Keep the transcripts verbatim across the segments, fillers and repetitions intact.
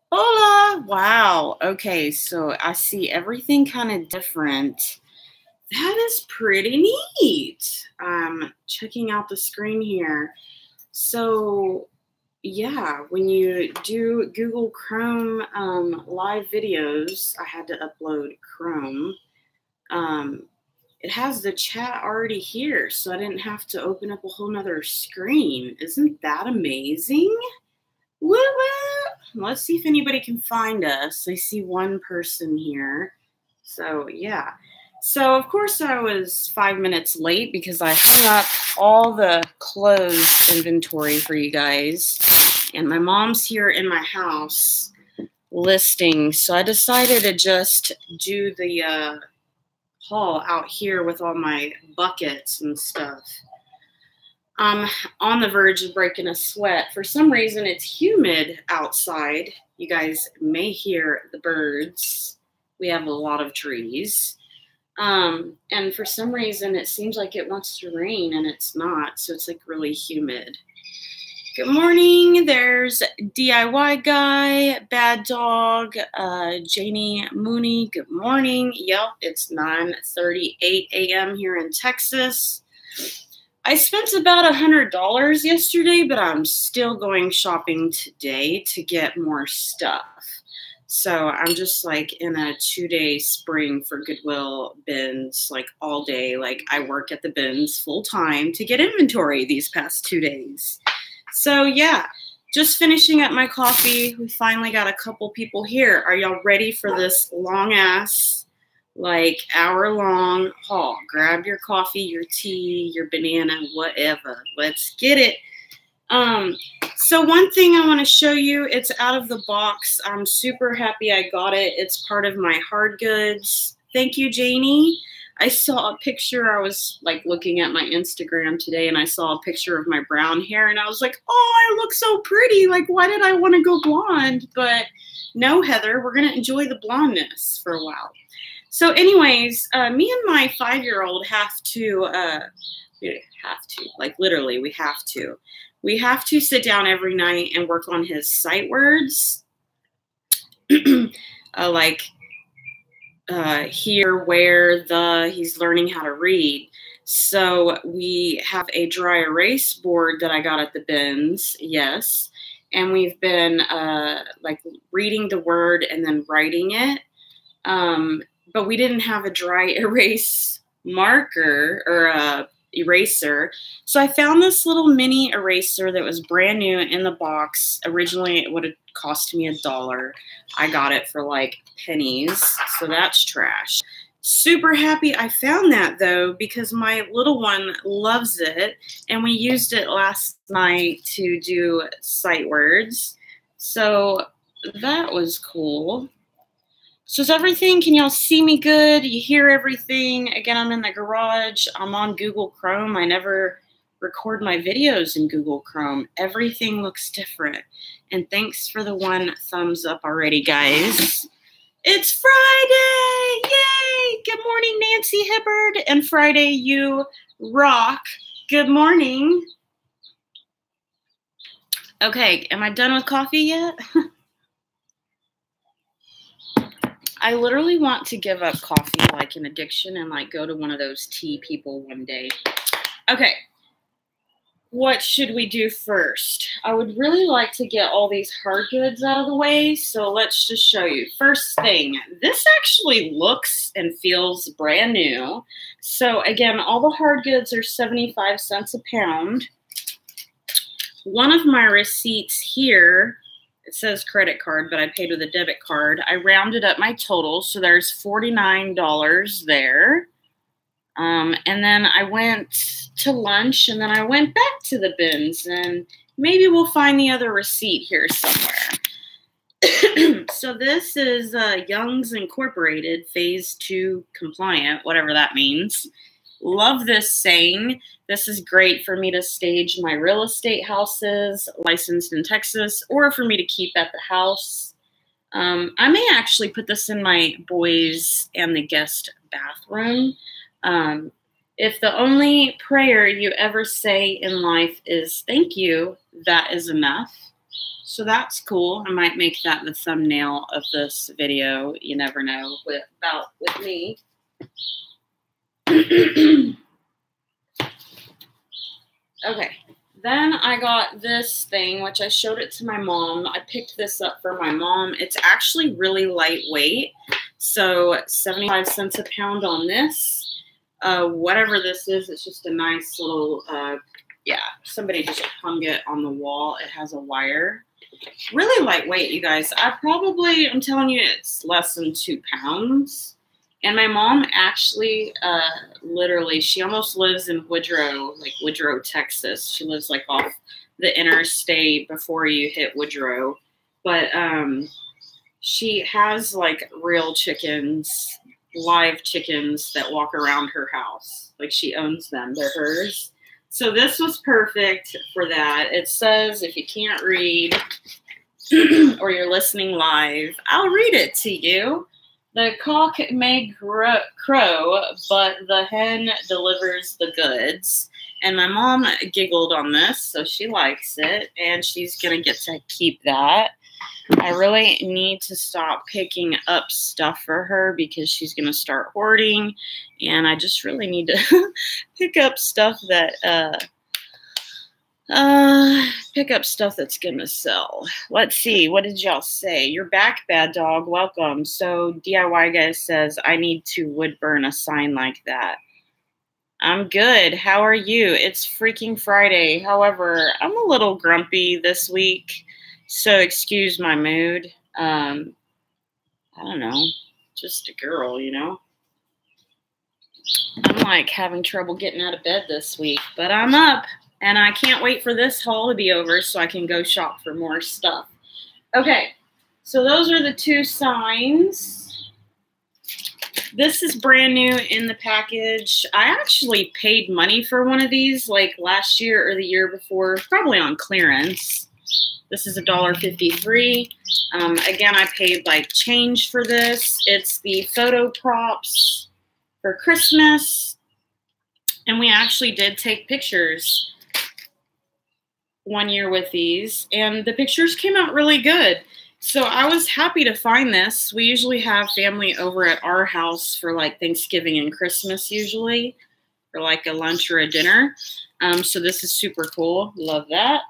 Hola! Wow. Okay, so I see everything kind of different. That is pretty neat. Um, checking out the screen here. So, yeah, when you do Google Chrome um, live videos, I had to upload Chrome. Um, it has the chat already here, so I didn't have to open up a whole nother screen. Isn't that amazing? Woo woo! Let's see if anybody can find us. I see one person here. So, yeah. So, of course, I was five minutes late because I hung up all the clothes inventory for you guys. And my mom's here in my house listing. So, I decided to just do the uh, haul out here with all my buckets and stuff. I'm on the verge of breaking a sweat. For some reason, it's humid outside. You guys may hear the birds. We have a lot of trees. Um, and for some reason, it seems like it wants to rain, and it's not. So it's like really humid. Good morning. There's D I Y Guy, Bad Dog, uh, Janie Mooney. Good morning. Yep, it's nine thirty-eight a m here in Texas. I spent about one hundred dollars yesterday, but I'm still going shopping today to get more stuff. So I'm just like in a two-day spring for Goodwill bins, like all day. Like I work at the bins full time to get inventory these past two days. So yeah, just finishing up my coffee. We finally got a couple people here. Are y'all ready for this long-ass like hour long haul? Grab your coffee, your tea, your banana, whatever. Let's get it. Um, so one thing I want to show you, it's out of the box. I'm super happy I got it. It's part of my hard goods. Thank you, Janie. I saw a picture. I was like looking at my Instagram today and I saw a picture of my brown hair and I was like, oh, I look so pretty. Like, why did I want to go blonde? But no, Heather, we're going to enjoy the blondness for a while. So anyways, uh, me and my five-year-old have to, uh, we have to, like literally we have to. We have to sit down every night and work on his sight words. uh, like uh, here, where, the, he's learning how to read. So we have a dry erase board that I got at the bins, yes. And we've been uh, like reading the word and then writing it. Um, but we didn't have a dry erase marker or a eraser. So I found this little mini eraser that was brand new in the box. Originally, it would have cost me a dollar. I got it for like pennies. So that's trash. Super happy I found that though, because my little one loves it. And we used it last night to do sight words. So that was cool. So is everything, can y'all see me good? You hear everything? Again, I'm in the garage. I'm on Google Chrome. I never record my videos in Google Chrome. Everything looks different. And thanks for the one thumbs up already, guys. It's Friday! Yay! Good morning, Nancy Hibbard. And Friday, you rock. Good morning. Okay, am I done with coffee yet? I literally want to give up coffee like an addiction and like go to one of those tea people one day. Okay. What should we do first? I would really like to get all these hard goods out of the way. So let's just show you. First thing, this actually looks and feels brand new. So again, all the hard goods are seventy-five cents a pound. One of my receipts here, it says credit card, but I paid with a debit card. I rounded up my total, so there's forty-nine dollars there. Um, and then I went to lunch, and then I went back to the bins, and maybe we'll find the other receipt here somewhere. So this is uh, Young's Incorporated, Phase two compliant, whatever that means. Love this saying. This is great for me to stage my real estate houses, licensed in Texas, or for me to keep at the house. Um, I may actually put this in my boys' and the guest bathroom. Um, if the only prayer you ever say in life is thank you, that is enough. So that's cool. I might make that the thumbnail of this video. You never know with about with me. Okay. Then I got this thing, which I showed it to my mom. I picked this up for my mom. It's actually really lightweight. So seventy-five cents a pound on this. Uh, whatever this is, it's just a nice little, uh, yeah, somebody just hung it on the wall. It has a wire. Really lightweight, you guys. I probably, I'm telling you, it's less than two pounds. And my mom actually, uh, literally, she almost lives in Woodrow, like Woodrow, Texas. She lives like off the interstate before you hit Woodrow. But um, she has like real chickens, live chickens that walk around her house. Like she owns them. They're hers. So this was perfect for that. It says if you can't read or you're listening live, I'll read it to you. The cock may crow, but the hen delivers the goods. And my mom giggled on this, so she likes it, and she's going to get to keep that. I really need to stop picking up stuff for her because she's going to start hoarding, and I just really need to pick up stuff that... Uh, Uh, pick up stuff that's gonna sell. Let's see. What did y'all say? You're back, Bad Dog. Welcome. So D I Y Guy says, I need to wood burn a sign like that. I'm good. How are you? It's freaking Friday. However, I'm a little grumpy this week, so excuse my mood. Um, I don't know. Just a girl, you know? I'm like having trouble getting out of bed this week, but I'm up. And I can't wait for this haul to be over so I can go shop for more stuff. Okay, so those are the two signs. This is brand new in the package. I actually paid money for one of these like last year or the year before, probably on clearance. This is a dollar fifty-three. Um, again, I paid like change for this. It's the photo props for Christmas. And we actually did take pictures one year with these, and the pictures came out really good. So I was happy to find this. We usually have family over at our house for like Thanksgiving and Christmas usually, for like a lunch or a dinner. Um, so this is super cool. Love that.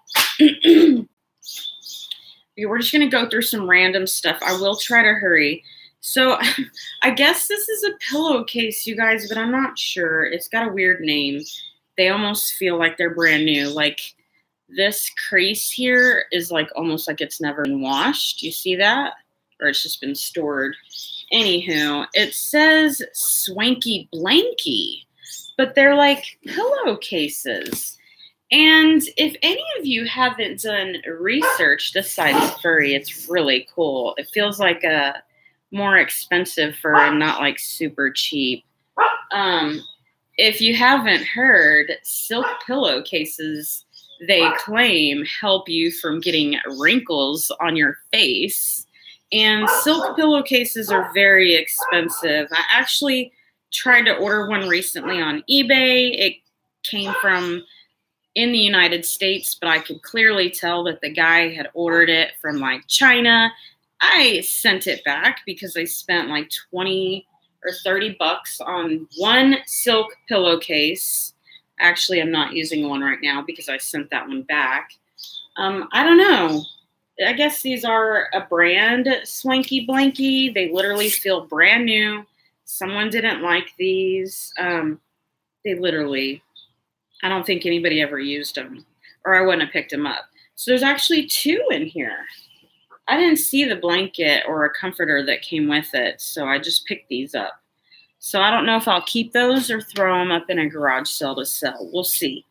We're just going to go through some random stuff. I will try to hurry. So I guess this is a pillowcase, you guys, but I'm not sure. It's got a weird name. They almost feel like they're brand new. Like, this crease here is like almost like it's never been washed. You see that? Or it's just been stored. Anywho, it says Swanky Blanky, but they're like pillowcases. And if any of you haven't done research, this side's furry. It's really cool. It feels like a more expensive fur and not like super cheap. Um, if you haven't heard, silk pillowcases, they claim, help you from getting wrinkles on your face. And silk pillowcases are very expensive. I actually tried to order one recently on eBay. It came from in the United States, but I could clearly tell that the guy had ordered it from like China. I sent it back because I spent like twenty or thirty bucks on one silk pillowcase. Actually, I'm not using one right now because I sent that one back. Um, I don't know. I guess these are a brand, Swanky Blanky. They literally feel brand new. Someone didn't like these. Um, they literally, I don't think anybody ever used them, or I wouldn't have picked them up. So there's actually two in here. I didn't see the blanket or a comforter that came with it, so I just picked these up. So I don't know if I'll keep those or throw them up in a garage sale to sell. We'll see.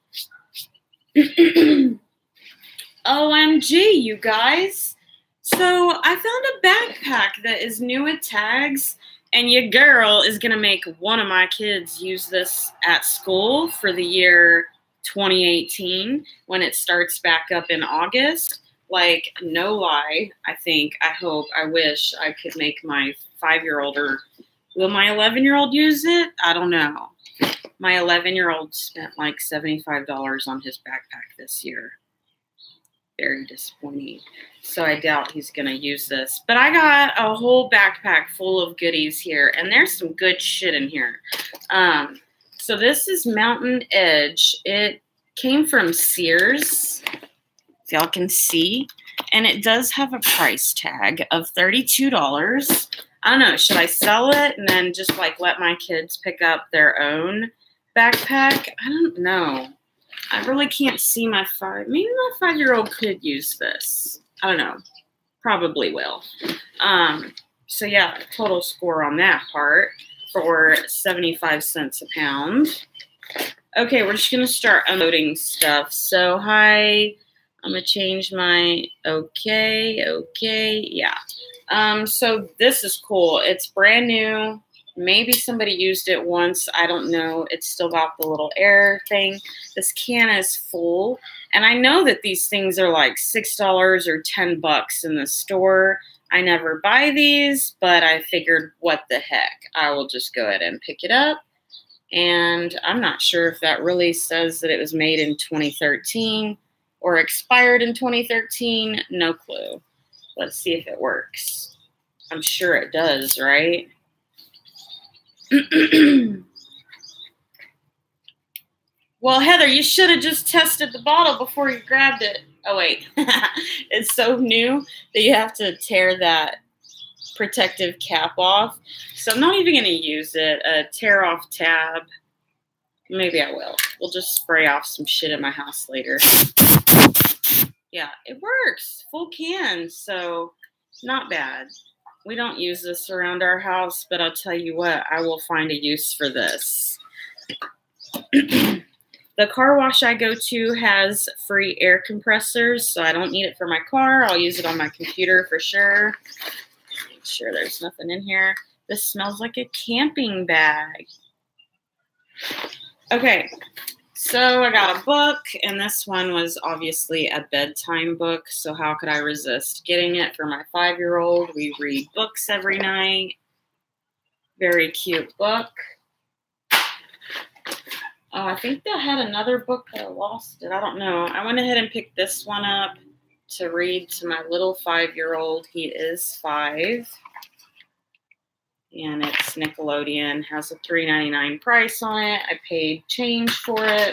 O M G, you guys. So I found a backpack that is new with tags, and your girl is going to make one of my kids use this at school for the year twenty eighteen when it starts back up in August. Like, no lie, I think, I hope, I wish I could make my five-year-old or will my eleven-year-old use it? I don't know. My eleven-year-old spent like seventy-five dollars on his backpack this year. very disappointing. So I doubt he's going to use this. But I got a whole backpack full of goodies here, and there's some good shit in here. Um, so this is Mountain Edge. It came from Sears, if y'all can see, and it does have a price tag of thirty-two dollars. I don't know, should I sell it and then just like let my kids pick up their own backpack? I don't know. I really can't see my five. Maybe my five-year-old could use this. I don't know. Probably will. Um, so yeah, total score on that part for seventy-five cents a pound. Okay, we're just going to start unloading stuff. So hi, I'm going to change my okay, okay, yeah. Um, so this is cool. It's brand new. Maybe somebody used it once. I don't know. It's still got the little air thing. This can is full. And I know that these things are like six dollars or ten bucks in the store. I never buy these, but I figured, what the heck? I will just go ahead and pick it up. And I'm not sure if that really says that it was made in twenty thirteen or expired in twenty thirteen. No clue. Let's see if it works. I'm sure it does, right? Well, Heather, you should have just tested the bottle before you grabbed it. Oh, wait. It's so new that you have to tear that protective cap off. So I'm not even going to use it. A tear off tab. Maybe I will. We'll just spray off some shit in my house later. Yeah, it works. Full can. So not bad. We don't use this around our house, but I'll tell you what, I will find a use for this. The car wash I go to has free air compressors, so I don't need it for my car. I'll use it on my computer for sure. Make sure there's nothing in here. This smells like a camping bag. Okay, so I got a book, and this one was obviously a bedtime book, so how could I resist getting it for my five-year-old? We read books every night. Very cute book. Oh, I think they had another book, but I lost it. I don't know. I went ahead and picked this one up to read to my little five-year-old. He is five. And it's Nickelodeon. Has a three ninety-nine price on it. I paid change for it.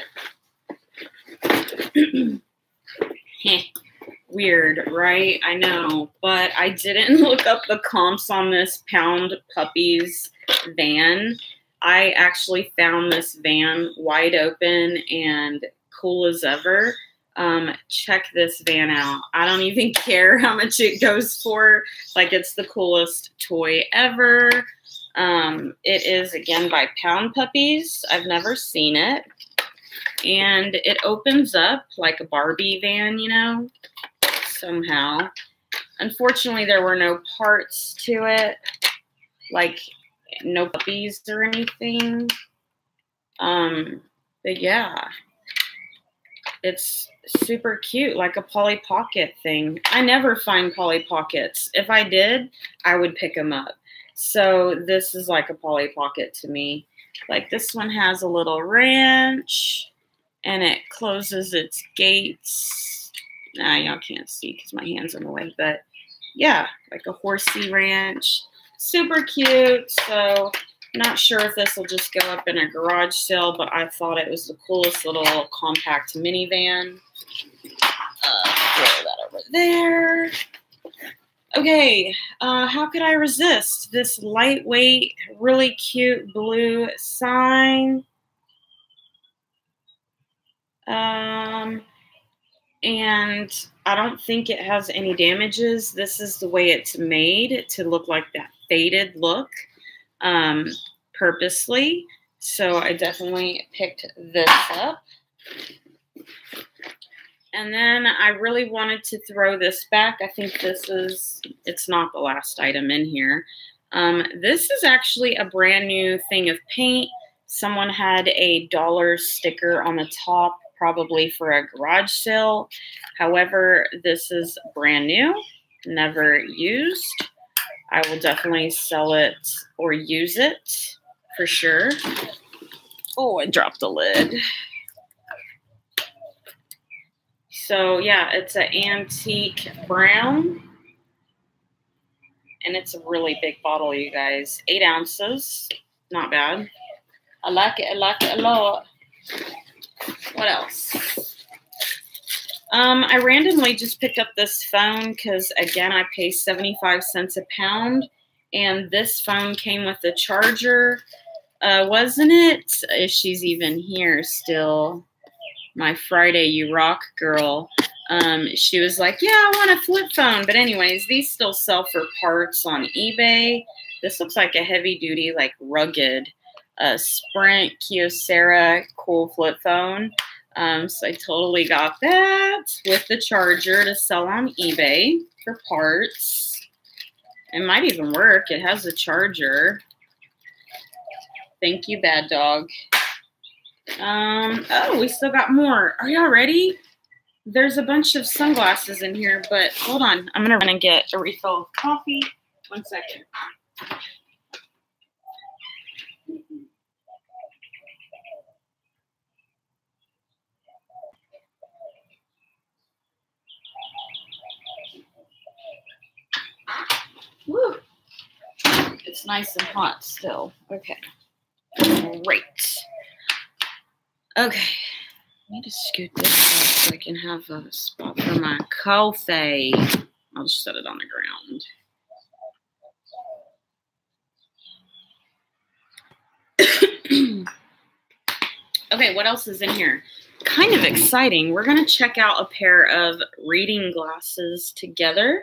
Weird, right? I know. But I didn't look up the comps on this Pound Puppies van. I actually found this van wide open and cool as ever. Um, check this van out. I don't even care how much it goes for. Like, it's the coolest toy ever. Um, it is, again, by Pound Puppies. I've never seen it. And it opens up like a Barbie van, you know, somehow. Unfortunately, there were no parts to it, like no puppies or anything. Um, but yeah, it's super cute, like a Polly Pocket thing. I never find Polly Pockets. If I did, I would pick them up. So this is like a Polly Pocket to me. Like, this one has a little ranch, and it closes its gates. Nah, y'all can't see because my hand's in the way, but yeah, like a horsey ranch. Super cute. So not sure if this will just go up in a garage sale, but I thought it was the coolest little compact minivan. Uh, throw that over there. Okay, uh, how could I resist this lightweight, really cute blue sign? Um, and I don't think it has any damages. This is the way it's made to look like that faded look, um, purposely. So I definitely picked this up. And then I really wanted to throw this back. I think this is, it's not the last item in here. Um, this is actually a brand new thing of paint. Someone had a dollar sticker on the top, probably for a garage sale. However, this is brand new, never used. I will definitely sell it or use it for sure. Oh, I dropped the lid. So yeah, it's an antique brown. And it's a really big bottle, you guys. Eight ounces. Not bad. I like it. I like it a lot. What else? Um, I randomly just picked up this phone because, again, I pay seventy-five cents a pound. And this phone came with a charger. Uh, wasn't it? If she's even here still. My Friday You Rock girl. Um, she was like, yeah, I want a flip phone. But anyways, these still sell for parts on eBay. This looks like a heavy duty, like rugged uh, Sprint Kyocera cool flip phone. Um, so I totally got that with the charger to sell on eBay for parts. It might even work. It has a charger. Thank you, bad dog. Um, oh, we still got more. Are y'all ready? There's a bunch of sunglasses in here, but hold on. I'm going to run and get a refill of coffee. One second. Woo. It's nice and hot still. Okay. Great. Okay. I need to scoot this up so I can have a spot for my coffee. I'll just set it on the ground. Okay, what else is in here? Kind of exciting. We're going to check out a pair of reading glasses together.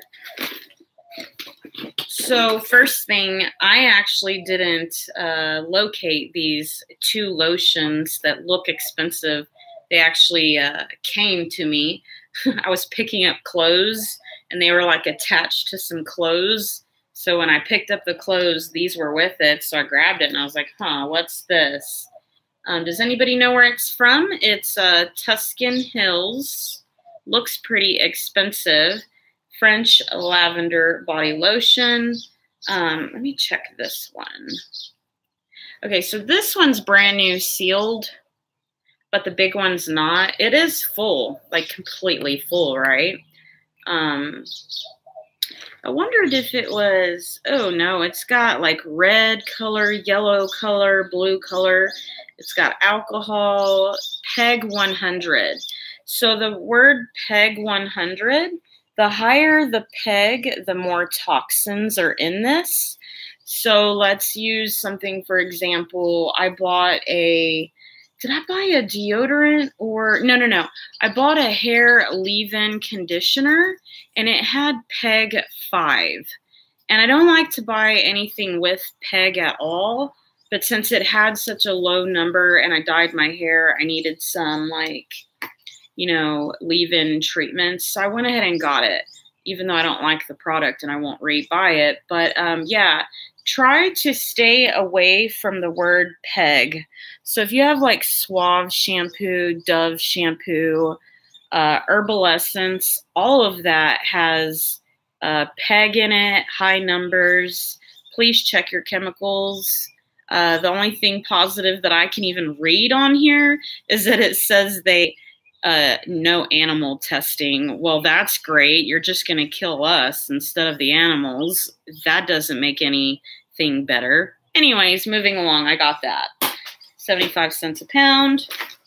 So first thing, I actually didn't uh, locate these two lotions that look expensive. They actually uh, came to me. I was picking up clothes, and they were like attached to some clothes. So when I picked up the clothes, these were with it. So I grabbed it, and I was like, huh, what's this? Um, does anybody know where it's from? It's uh, Tuscan Hills. Looks pretty expensive. French lavender body lotion. Um, let me check this one. Okay, so this one's brand new sealed, but the big one's not. It is full, like completely full, right? Um, I wondered if it was, oh no, it's got like red color, yellow color, blue color. It's got alcohol, PEG one hundred. So the word PEG one hundred, the higher the PEG, the more toxins are in this. So let's use something, for example, I bought a, did I buy a deodorant or, no, no, no. I bought a hair leave-in conditioner and it had PEG five. And I don't like to buy anything with PEG at all, but since it had such a low number and I dyed my hair, I needed some like, you know, leave-in treatments. So I went ahead and got it, even though I don't like the product and I won't re-buy it. But um, yeah, try to stay away from the word PEG. So if you have like Suave shampoo, Dove shampoo, uh, Herbal Essence, all of that has uh, PEG in it, high numbers. Please check your chemicals. Uh, the only thing positive that I can even read on here is that it says they Uh, no animal testing. Well, that's great. You're just going to kill us instead of the animals. That doesn't make anything better. Anyways, moving along, I got that. seventy-five cents a pound.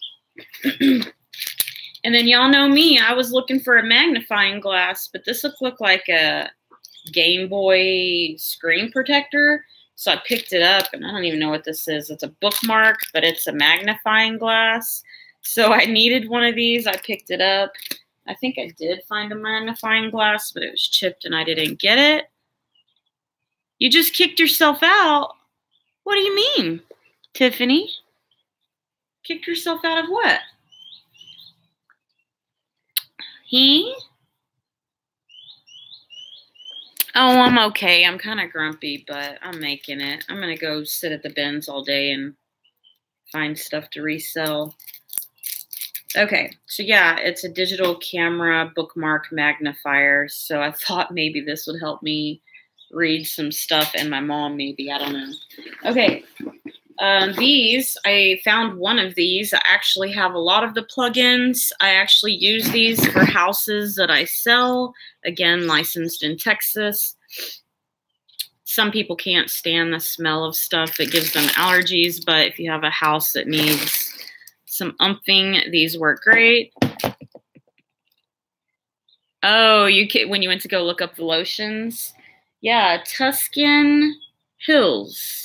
And then y'all know me. I was looking for a magnifying glass, but this looked, looked like a Game Boy screen protector. So I picked it up, and I don't even know what this is. It's a bookmark, but it's a magnifying glass. So I needed one of these. I picked it up. I think I did find a magnifying glass, but it was chipped and I didn't get it. You just kicked yourself out? What do you mean, Tiffany? Kicked yourself out of what? He? Oh, I'm okay. I'm kind of grumpy, but I'm making it. I'm going to go sit at the bins all day and find stuff to resell. Okay, so yeah, it's a digital camera bookmark magnifier. So I thought maybe this would help me read some stuff, and my mom maybe, I don't know. Okay, Um, these, I found one of these. I actually have a lot of the plugins. I actually use these for houses that I sell. Again, licensed in Texas. Some people can't stand the smell of stuff. It gives them allergies, but if you have a house that needs some umphing, these work great. Oh, you can, when you went to go look up the lotions? Yeah, Tuscan Hills.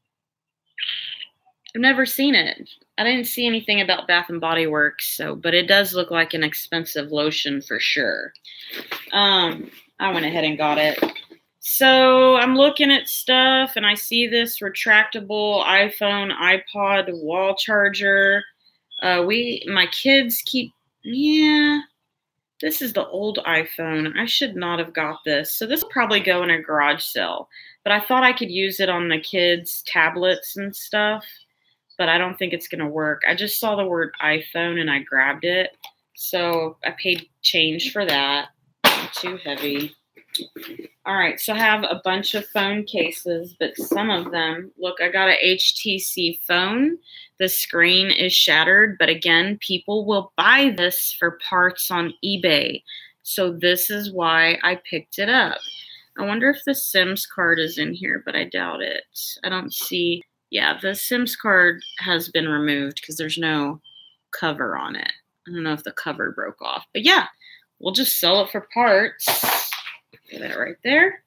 I've never seen it. I didn't see anything about Bath and Body Works, so but it does look like an expensive lotion for sure. Um, I went ahead and got it. So I'm looking at stuff, and I see this retractable iPhone, iPod wall charger. Uh, we, my kids keep, yeah, this is the old iPhone. I should not have got this. So this will probably go in a garage sale, but I thought I could use it on the kids' tablets and stuff. But I don't think it's going to work. I just saw the word iPhone and I grabbed it. So I paid change for that. Not too heavy. All right, so I have a bunch of phone cases, but some of them, look, I got an H T C phone. The screen is shattered, but again, people will buy this for parts on eBay. So this is why I picked it up. I wonder if the SIMS card is in here, but I doubt it. I don't see... Yeah, the SIMS card has been removed because there's no cover on it. I don't know if the cover broke off. But yeah, we'll just sell it for parts. Get that right there.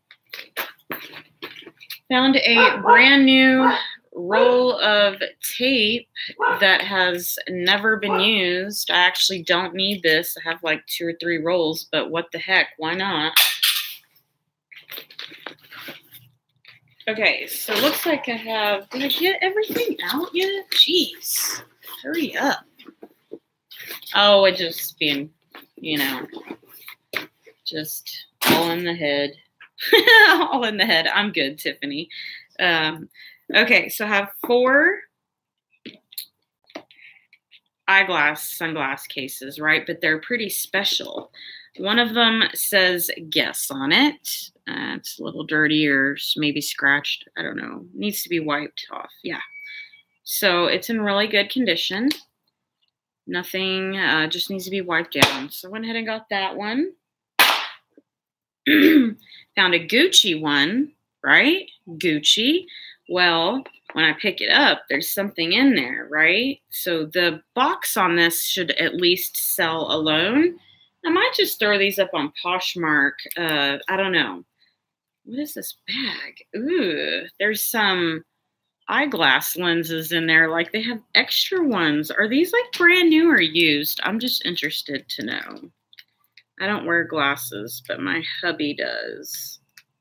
Found a brand new roll of tape that has never been used. I actually don't need this. I have like two or three rolls, but what the heck? Why not? Okay, so it looks like I have, did I get everything out yet? Jeez, hurry up. Oh, it just being, you know, just all in the head. All in the head. I'm good, Tiffany. Um, okay, so I have four eyeglass, sunglass cases, right? But they're pretty special. One of them says Guess on it. Uh, it's a little dirty or maybe scratched. I don't know. Needs to be wiped off. Yeah. So it's in really good condition. Nothing, uh, just needs to be wiped down. So I went ahead and got that one. Found a Gucci one, right? Gucci. Well, when I pick it up, there's something in there, right? So the box on this should at least sell alone. I might just throw these up on Poshmark. Uh, I don't know. What is this bag? Ooh, there's some eyeglass lenses in there. Like they have extra ones. Are these like brand new or used? I'm just interested to know. I don't wear glasses, but my hubby does.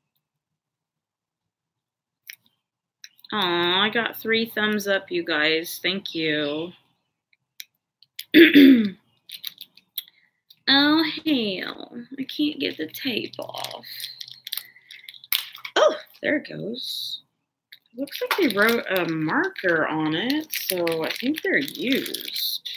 Aw, I got three thumbs up, you guys. Thank you. Oh, hell. I can't get the tape off. Oh, there it goes. Looks like they wrote a marker on it, so I think they're used.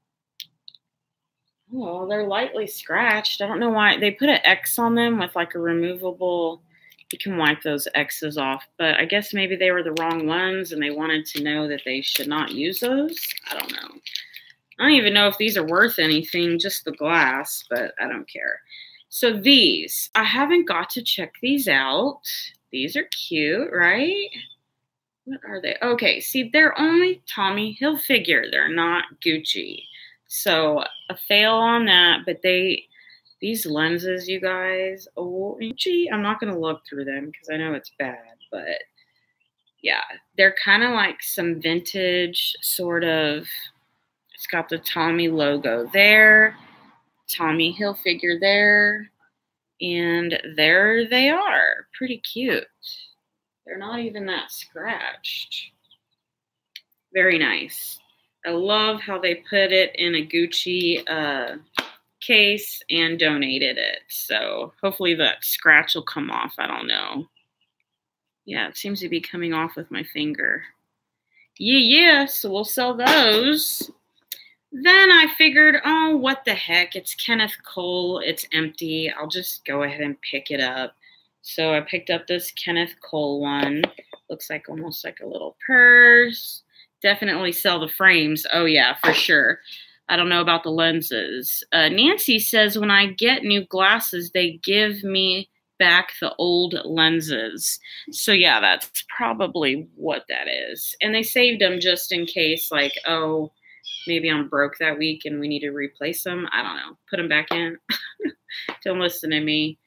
Oh, they're lightly scratched. I don't know why. They put an X on them with like a removable, you can wipe those X's off, but I guess maybe they were the wrong ones and they wanted to know that they should not use those. I don't know. I don't even know if these are worth anything, just the glass, but I don't care. So these, I haven't got to check these out. These are cute, right? What are they? Okay, see, they're only Tommy Hilfiger. They're not Gucci. So a fail on that, but they, these lenses, you guys, oh, Gucci, I'm not going to look through them because I know it's bad, but yeah, they're kind of like some vintage sort of, it's got the Tommy logo there, Tommy Hilfiger there, and there they are. Pretty cute. They're not even that scratched. Very nice. I love how they put it in a Gucci uh, case and donated it. So hopefully that scratch will come off. I don't know. Yeah, it seems to be coming off with my finger. Yeah, yeah, so we'll sell those. Then I figured, oh, what the heck? It's Kenneth Cole. It's empty. I'll just go ahead and pick it up. So I picked up this Kenneth Cole one. Looks like almost like a little purse. Definitely sell the frames. Oh, yeah, for sure. I don't know about the lenses. Uh, Nancy says when I get new glasses, they give me back the old lenses. So, yeah, that's probably what that is. And they saved them just in case, like, oh, maybe I'm broke that week and we need to replace them. I don't know. Put them back in. Don't listen to me.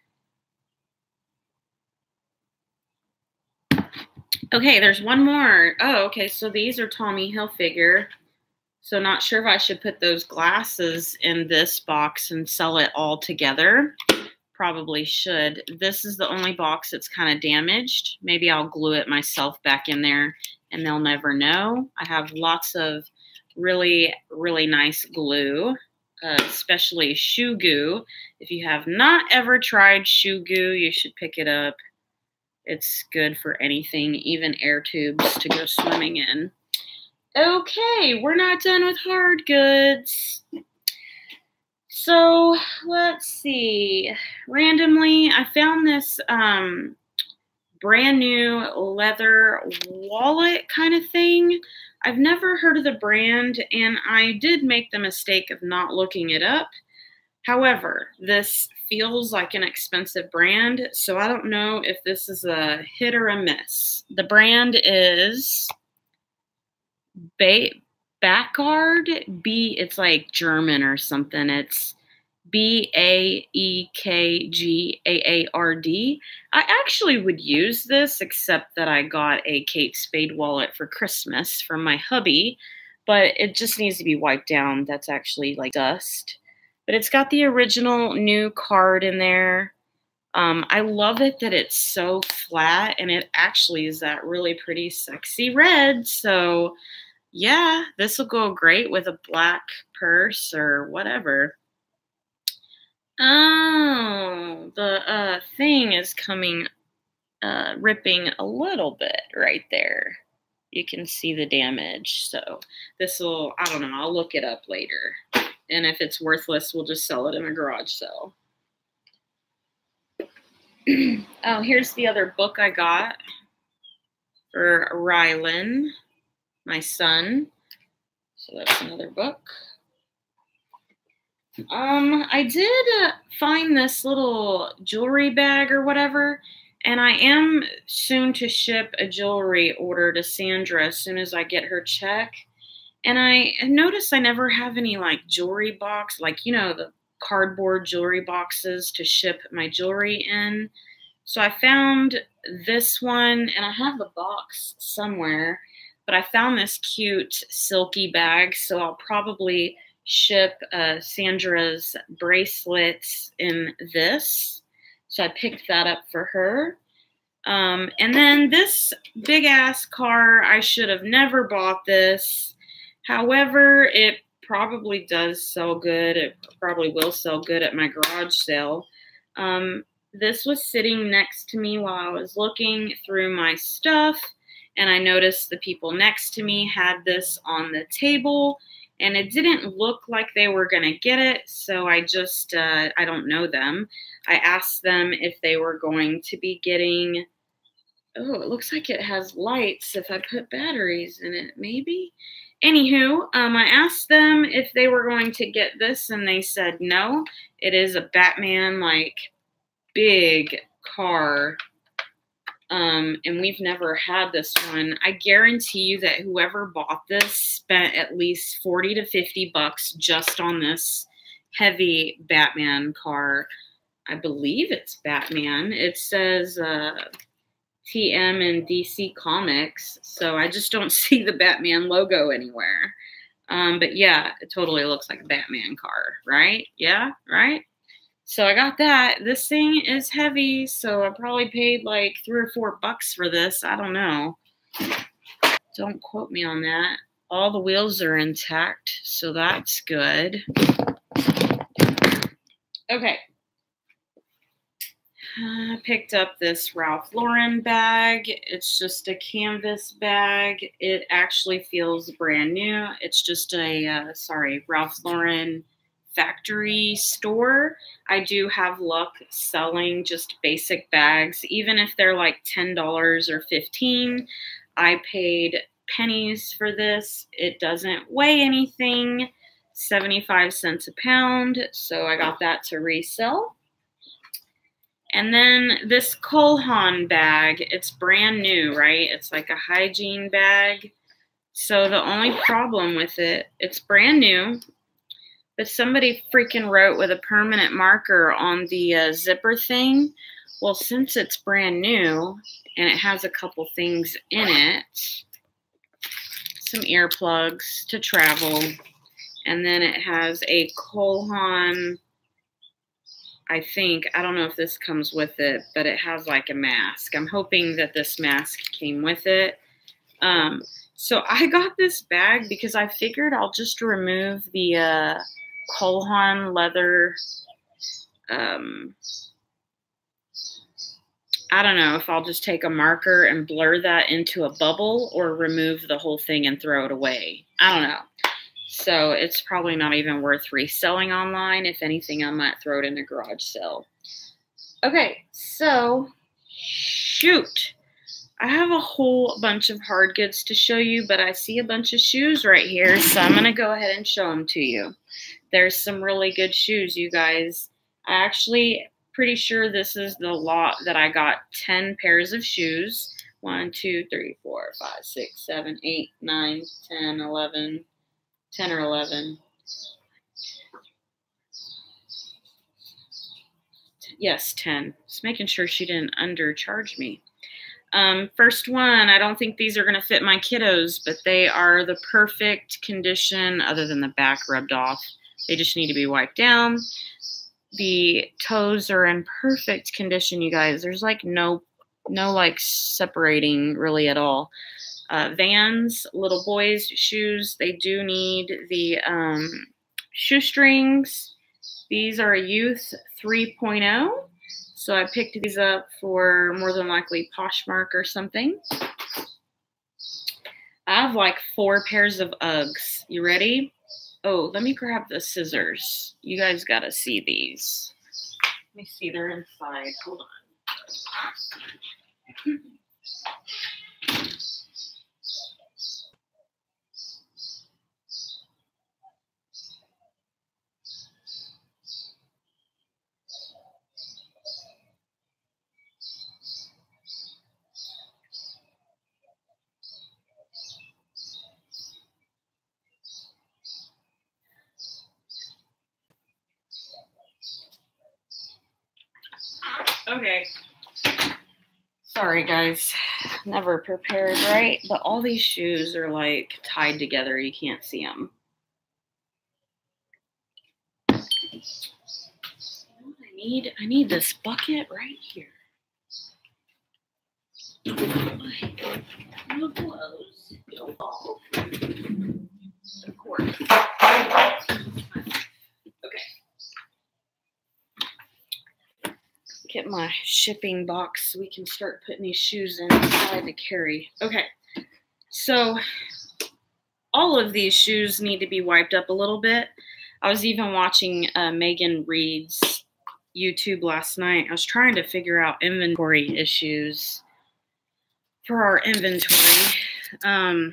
Okay, there's one more. Oh, okay, so these are Tommy Hilfiger. So not sure if I should put those glasses in this box and sell it all together. Probably should. This is the only box that's kind of damaged. Maybe I'll glue it myself back in there and they'll never know. I have lots of really, really nice glue, uh, especially shoe goo. If you have not ever tried shoe goo, you should pick it up. It's good for anything, even air tubes to go swimming in. Okay, we're not done with hard goods. So let's see. Randomly, I found this um, brand new leather wallet kind of thing. I've never heard of the brand, and I did make the mistake of not looking it up. However, this feels like an expensive brand, so I don't know if this is a hit or a miss. The brand is Ba Baekgard. B, it's like German or something. It's B A E K G A A R D. I actually would use this, except that I got a Kate Spade wallet for Christmas from my hubby, but it just needs to be wiped down. That's actually like dust. But it's got the original new card in there. Um, I love it that it's so flat, and it actually is that really pretty sexy red. So yeah, this will go great with a black purse or whatever. Oh, the uh, thing is coming, uh, ripping a little bit right there. You can see the damage. So this will, I don't know, I'll look it up later. And if it's worthless, we'll just sell it in a garage sale. Oh, here's the other book I got for Rylan, my son. So that's another book. Um, I did uh, find this little jewelry bag or whatever, and I am soon to ship a jewelry order to Sandra as soon as I get her check. And I noticed I never have any like jewelry box, like, you know, the cardboard jewelry boxes to ship my jewelry in. So I found this one, and I have the box somewhere, but I found this cute silky bag, so I'll probably ship uh, Sandra's bracelets in this. So I picked that up for her. Um, and then this big ass car, I should have never bought this. However, it probably does sell good. It probably will sell good at my garage sale. Um, this was sitting next to me while I was looking through my stuff, and I noticed the people next to me had this on the table, and it didn't look like they were going to get it, so I just, uh, I don't know them. I asked them if they were going to be getting, oh, it looks like it has lights if I put batteries in it, maybe? Anywho, um, I asked them if they were going to get this, and they said no. It is a Batman, like, big car, um, and we've never had this one. I guarantee you that whoever bought this spent at least forty to fifty bucks just on this heavy Batman car. I believe it's Batman. It says uh, T M and D C Comics, so I just don't see the Batman logo anywhere. Um, but yeah, it totally looks like a Batman car, right? Yeah, right? So I got that. This thing is heavy, so I probably paid like three or four bucks for this. I don't know. Don't quote me on that. All the wheels are intact, so that's good. Okay. I picked up this Ralph Lauren bag. It's just a canvas bag. It actually feels brand new. It's just a, uh, sorry, Ralph Lauren factory store, I do have luck selling just basic bags. Even if they're like ten dollars or fifteen dollars, I paid pennies for this. It doesn't weigh anything, seventy-five cents a pound, so I got that to resell. And then this Cole Haan bag, it's brand new, right? It's like a hygiene bag. So the only problem with it, it's brand new, but somebody freaking wrote with a permanent marker on the uh, zipper thing. Well, since it's brand new and it has a couple things in it, some earplugs to travel, and then it has a Cole Haan, I think, I don't know if this comes with it, but it has like a mask. I'm hoping that this mask came with it. Um, so I got this bag because I figured I'll just remove the uh, Cole Haan leather. Um, I don't know if I'll just take a marker and blur that into a bubble or remove the whole thing and throw it away. I don't know. So it's probably not even worth reselling online. If anything, I might throw it in a garage sale. Okay, so shoot. I have a whole bunch of hard goods to show you, but I see a bunch of shoes right here, so I'm going to go ahead and show them to you. There's some really good shoes, you guys. I actually pretty sure this is the lot that I got ten pairs of shoes. one, two, three, four, five, six, seven, eight, nine, ten, eleven, ten or eleven. Yes, ten. Just making sure she didn't undercharge me. Um, first one, I don't think these are going to fit my kiddos, but they are the perfect condition other than the back rubbed off. They just need to be wiped down. The toes are in perfect condition, you guys. There's like no, no like separating really at all. Uh, Vans, little boys' shoes, they do need the um, shoestrings. These are a Youth three point oh. So I picked these up for more than likely Poshmark or something. I have like four pairs of Uggs. You ready? Oh, let me grab the scissors. You guys got to see these. Let me see, they're inside. Hold on. Okay. Sorry, guys. Never prepared, right? But all these shoes are like tied together. You can't see them. I need, I need this bucket right here. No clothes. Don't fall. Of course. Get my shipping box so we can start putting these shoes inside to carry. Okay, so all of these shoes need to be wiped up a little bit. I was even watching uh, Megan Reed's YouTube last night. I was trying to figure out inventory issues for our inventory. Um,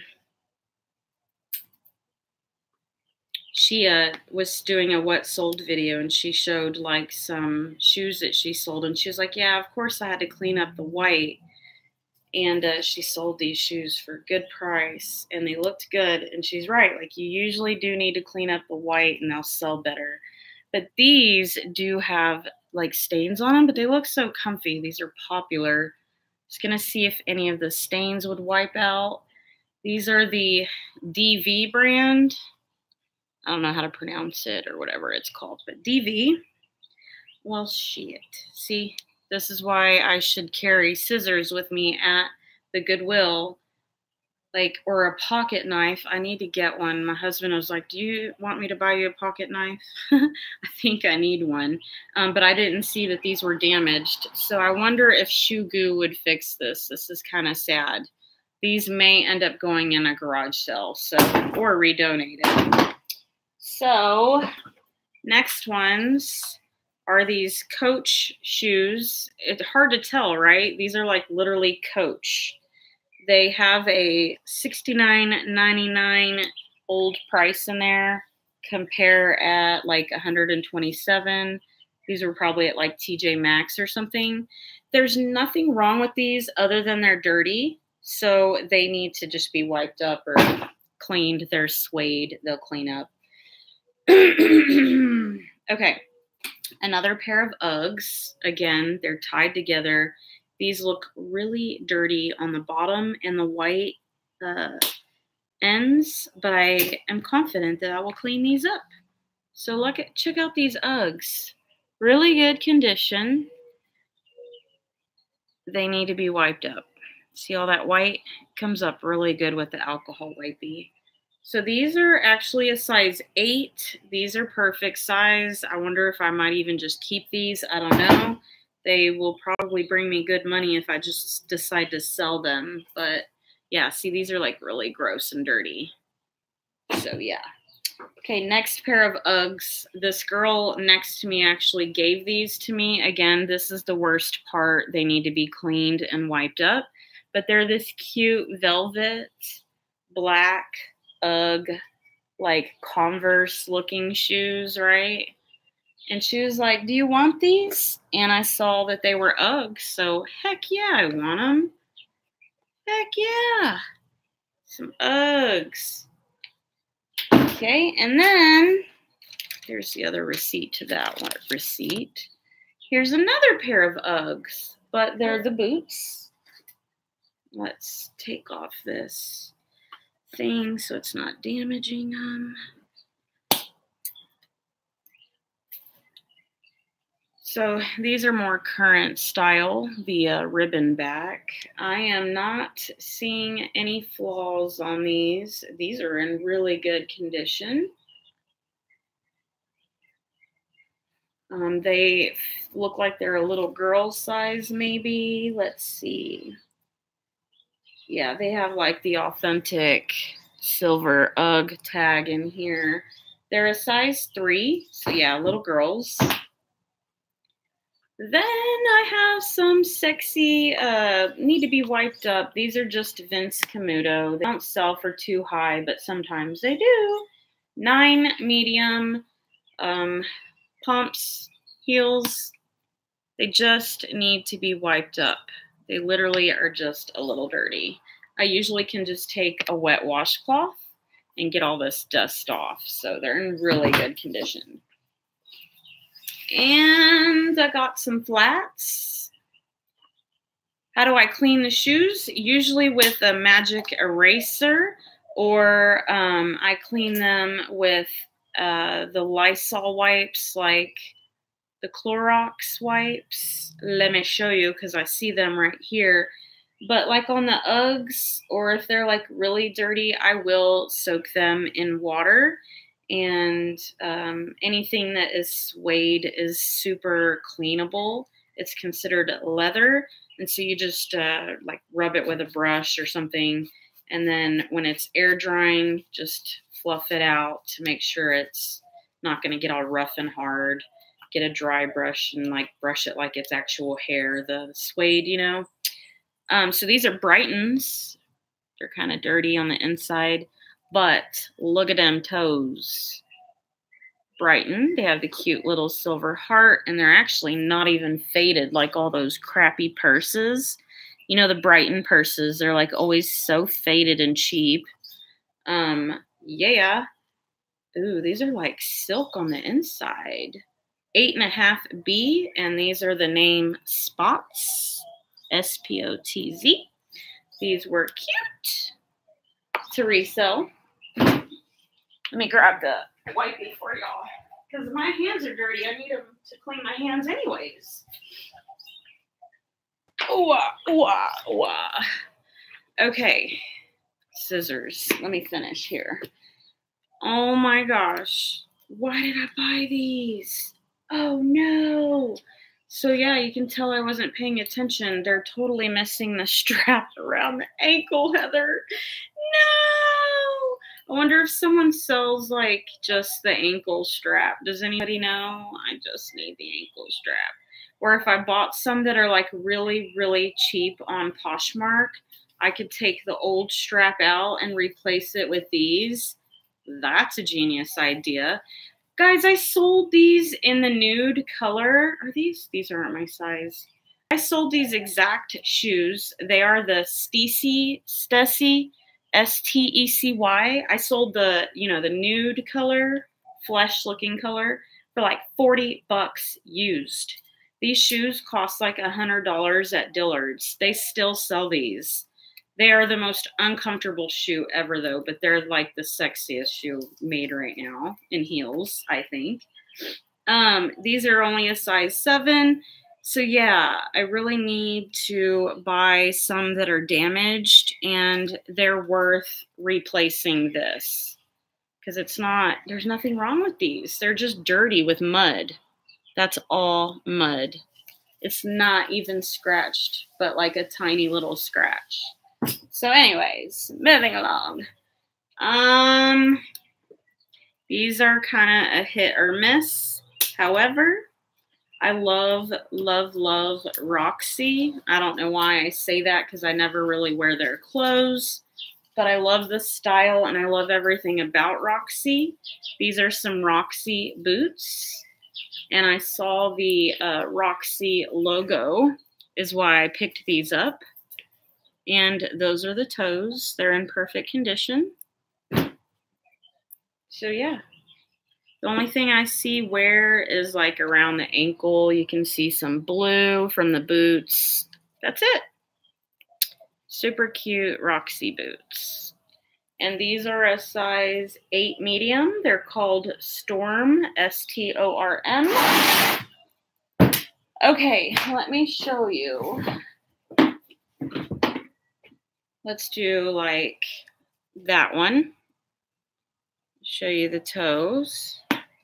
She uh, was doing a what sold video, and she showed like some shoes that she sold, and she was like, yeah, of course I had to clean up the white, and uh, she sold these shoes for a good price, and they looked good, and she's right, like you usually do need to clean up the white and they'll sell better, but these do have like stains on them, but they look so comfy. These are popular. Just gonna see if any of the stains would wipe out. These are the D V brand. I don't know how to pronounce it or whatever it's called, but D V. Well, shit. See, this is why I should carry scissors with me at the Goodwill, like, or a pocket knife. I need to get one. My husband was like, do you want me to buy you a pocket knife? I think I need one, um, but I didn't see that these were damaged. So I wonder if Shoe Goo would fix this. This is kind of sad. These may end up going in a garage sale, so, or redonated. So Next ones are these Coach shoes. It's hard to tell, right? These are like literally Coach. They have a sixty-nine ninety-nine old price in there. Compare at like one hundred twenty-seven. These were probably at like T J Maxx or something. There's nothing wrong with these other than they're dirty. So they need to just be wiped up or cleaned. They're suede. They'll clean up. Okay. Another pair of Uggs. Again, they're tied together. These look really dirty on the bottom and the white uh, ends, but I am confident that I will clean these up. So look at, check out these Uggs. Really good condition. They need to be wiped up. See all that white? Comes up really good with the alcohol wipey. So these are actually a size eight. These are perfect size. I wonder if I might even just keep these. I don't know. They will probably bring me good money if I just decide to sell them. But yeah, see, these are like really gross and dirty. So yeah. Okay, next pair of Uggs. This girl next to me actually gave these to me. Again, this is the worst part. They need to be cleaned and wiped up. But they're this cute velvet, black, Ugg, like Converse looking shoes, right? And she was like, do you want these? And I saw that they were Uggs, so heck yeah, I want them. Heck yeah. Some Uggs. Okay, and then here's the other receipt to that one. Receipt. Here's another pair of Uggs, but they're the boots. Let's take off this thing so it's not damaging them. So these are more current style, the uh, ribbon back. I am not seeing any flaws on these. These are in really good condition. Um, they look like they're a little girl size maybe. Let's see. Yeah, they have like the authentic silver Ugg tag in here. They're a size three, so yeah, little girls. Then I have some sexy, uh, need to be wiped up. These are just Vince Camuto. They don't sell for too high, but sometimes they do. Nine medium um, pumps, heels. They just need to be wiped up. They literally are just a little dirty. I usually can just take a wet washcloth and get all this dust off. So they're in really good condition. And I got some flats. How do I clean the shoes? Usually with a magic eraser, or um, I clean them with uh, the Lysol wipes, like the Clorox wipes. Let me show you because I see them right here. But like on the Uggs, or if they're like really dirty, I will soak them in water. And um, anything that is suede is super cleanable. It's considered leather. And so you just uh, like rub it with a brush or something. And then when it's air drying, just fluff it out to make sure it's not going to get all rough and hard. Get a dry brush and like brush it like it's actual hair, the suede, you know. Um, so these are Brightons. They're kind of dirty on the inside. But look at them toes. Brighton. They have the cute little silver heart, and they're actually not even faded like all those crappy purses. You know, the Brighton purses, they're like always so faded and cheap. Um, yeah. Ooh, these are like silk on the inside. Eight and a half B, and these are the name Spots. S P O T Z. These were cute to resell. Let me grab the wipey for y'all, because my hands are dirty. I need them to clean my hands anyways. Ooh, ooh, ooh. Okay, scissors. Let me finish here. Oh my gosh. Why did I buy these? Oh no. So yeah, you can tell I wasn't paying attention. They're totally missing the strap around the ankle, Heather. No! I wonder if someone sells like just the ankle strap. Does anybody know? I just need the ankle strap. Or if I bought some that are like really, really cheap on Poshmark, I could take the old strap out and replace it with these. That's a genius idea. Guys, I sold these in the nude color. Are these? These aren't my size. I sold these exact shoes. They are the Steci, Steci, S T E C Y. I sold the, you know, the nude color, flesh looking color for like forty bucks used. These shoes cost like a hundred dollars at Dillard's. They still sell these. They are the most uncomfortable shoe ever though, but they're like the sexiest shoe made right now in heels, I think. Um, these are only a size seven. So yeah, I really need to buy some that are damaged and they're worth replacing this. Because it's not, there's nothing wrong with these. They're just dirty with mud. That's all mud. It's not even scratched, but like a tiny little scratch. So anyways, moving along. Um, these are kind of a hit or miss. However, I love, love, love Roxy. I don't know why I say that because I never really wear their clothes. But I love the style and I love everything about Roxy. These are some Roxy boots. And I saw the uh, Roxy logo is why I picked these up. And those are the toes. They're in perfect condition. So yeah. The only thing I see wear is like around the ankle. You can see some blue from the boots. That's it. Super cute Roxy boots. And these are a size eight medium. They're called Storm, S T O R M. Okay, let me show you. Let's do like that one. Show you the toes.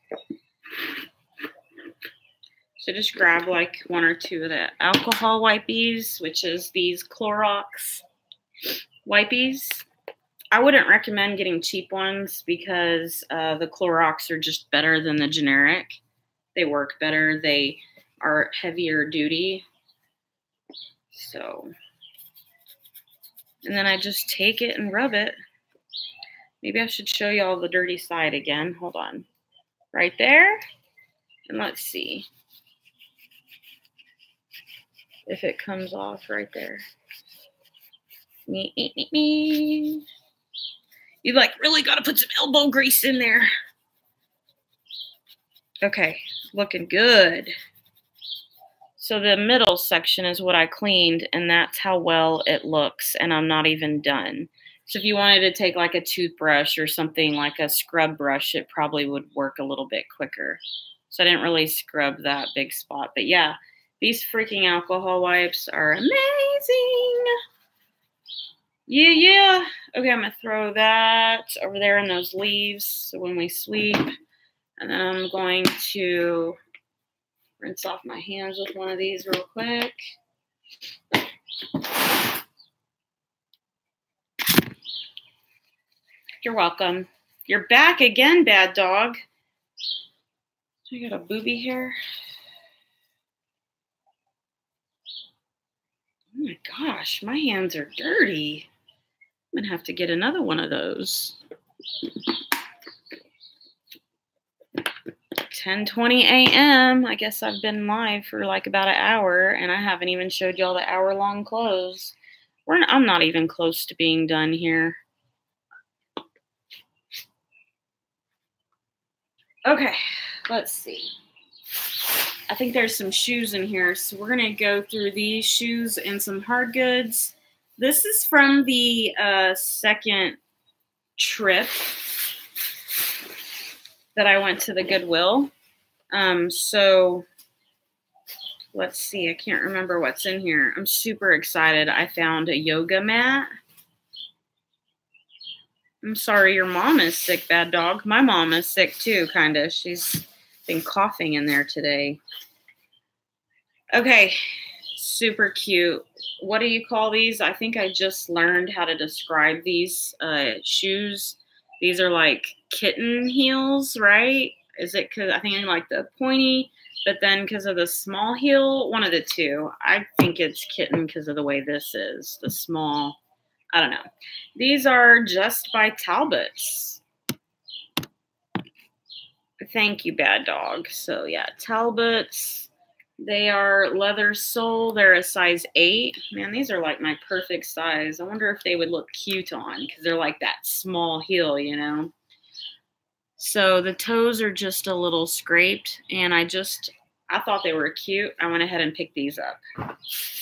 So just grab like one or two of the alcohol wipies, which is these Clorox wipies. I wouldn't recommend getting cheap ones because uh, the Clorox are just better than the generic. They work better. They are heavier duty. So, and then I just take it and rub it. Maybe I should show you all the dirty side again. Hold on. Right there. And let's see if it comes off right there. Me, me, me, me. You like really got to put some elbow grease in there. Okay, looking good. So the middle section is what I cleaned, and that's how well it looks, and I'm not even done. So if you wanted to take like a toothbrush or something like a scrub brush, it probably would work a little bit quicker. So I didn't really scrub that big spot. But yeah, these freaking alcohol wipes are amazing. Yeah, yeah. Okay, I'm going to throw that over there in those leaves so when we sweep. And then I'm going to rinse off my hands with one of these real quick. You're welcome. You're back again, bad dog. I got a booby hair. Oh my gosh, my hands are dirty. I'm going to have to get another one of those. ten twenty a m I guess I've been live for like about an hour, and I haven't even showed y'all the hour-long close. We're not, I'm not even close to being done here. Okay, let's see. I think there's some shoes in here, so we're going to go through these shoes and some hard goods. This is from the uh, second trip that I went to the Goodwill. Um, so let's see. I can't remember what's in here. I'm super excited. I found a yoga mat. I'm sorry your mom is sick, bad dog. My mom is sick too, kind of. She's been coughing in there today. Okay, super cute. What do you call these? I think I just learned how to describe these uh, shoes. These are like kitten heels, right? Is it because I think I like the pointy, but then because of the small heel, one of the two. I think it's kitten because of the way this is, the small. I don't know. These are Just by Talbots. Thank you, Bad Dog. So yeah, Talbots. They are leather sole. They're a size eight. Man, these are like my perfect size. I wonder if they would look cute on because they're like that small heel, you know. So the toes are just a little scraped, and I just, I thought they were cute. I went ahead and picked these up.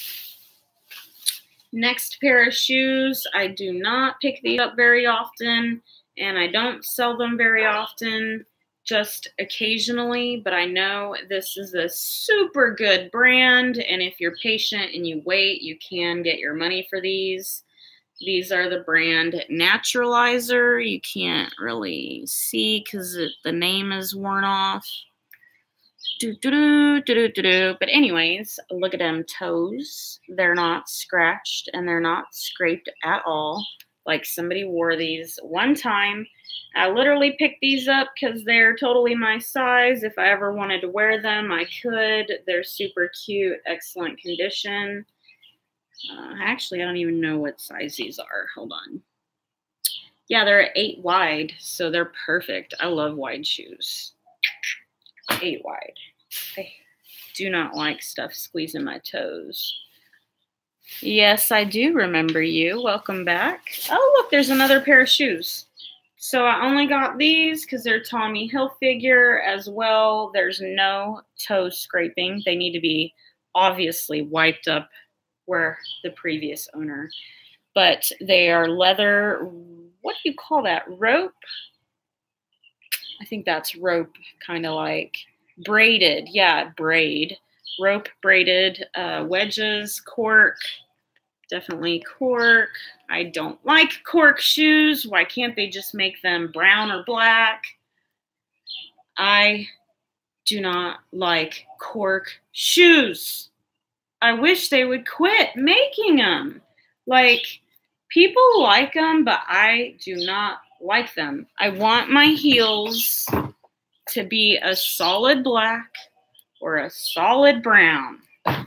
Next pair of shoes, I do not pick these up very often, and I don't sell them very often, just occasionally, but I know this is a super good brand, and if you're patient and you wait, you can get your money for these. These are the brand Naturalizer. You can't really see because the name is worn off. Do, do, do, do, do, do. But anyways, look at them toes. They're not scratched and they're not scraped at all. Like somebody wore these one time. I literally picked these up because they're totally my size. If I ever wanted to wear them, I could. They're super cute, excellent condition. Uh, actually, I don't even know what size these are. Hold on. Yeah, they're eight wide, so they're perfect. I love wide shoes. Eight wide. I do not like stuff squeezing my toes. Yes, I do remember you. Welcome back. Oh, look, there's another pair of shoes. So I only got these because they're Tommy Hilfiger as well. There's no toe scraping. They need to be obviously wiped up where the previous owner. But they are leather, what do you call that? Rope? I think that's rope, kind of like braided. Yeah, braid. Rope braided uh, wedges, cork. Definitely cork. I don't like cork shoes. Why can't they just make them brown or black? I do not like cork shoes. I wish they would quit making them. Like, people like them, but I do not like them. I want my heels to be a solid black or a solid brown.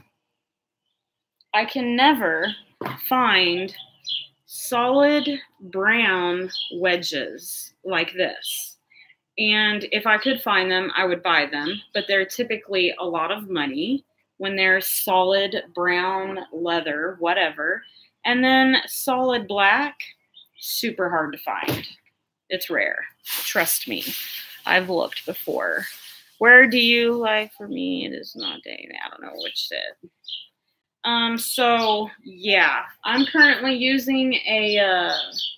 I can never find solid brown wedges like this. And if I could find them, I would buy them, but they're typically a lot of money when they're solid brown leather, whatever. And then solid black, super hard to find. It's rare. Trust me. I've looked before. Where do you like? For me, it is not day. I don't know which it. Um, so yeah, I'm currently using a, uh,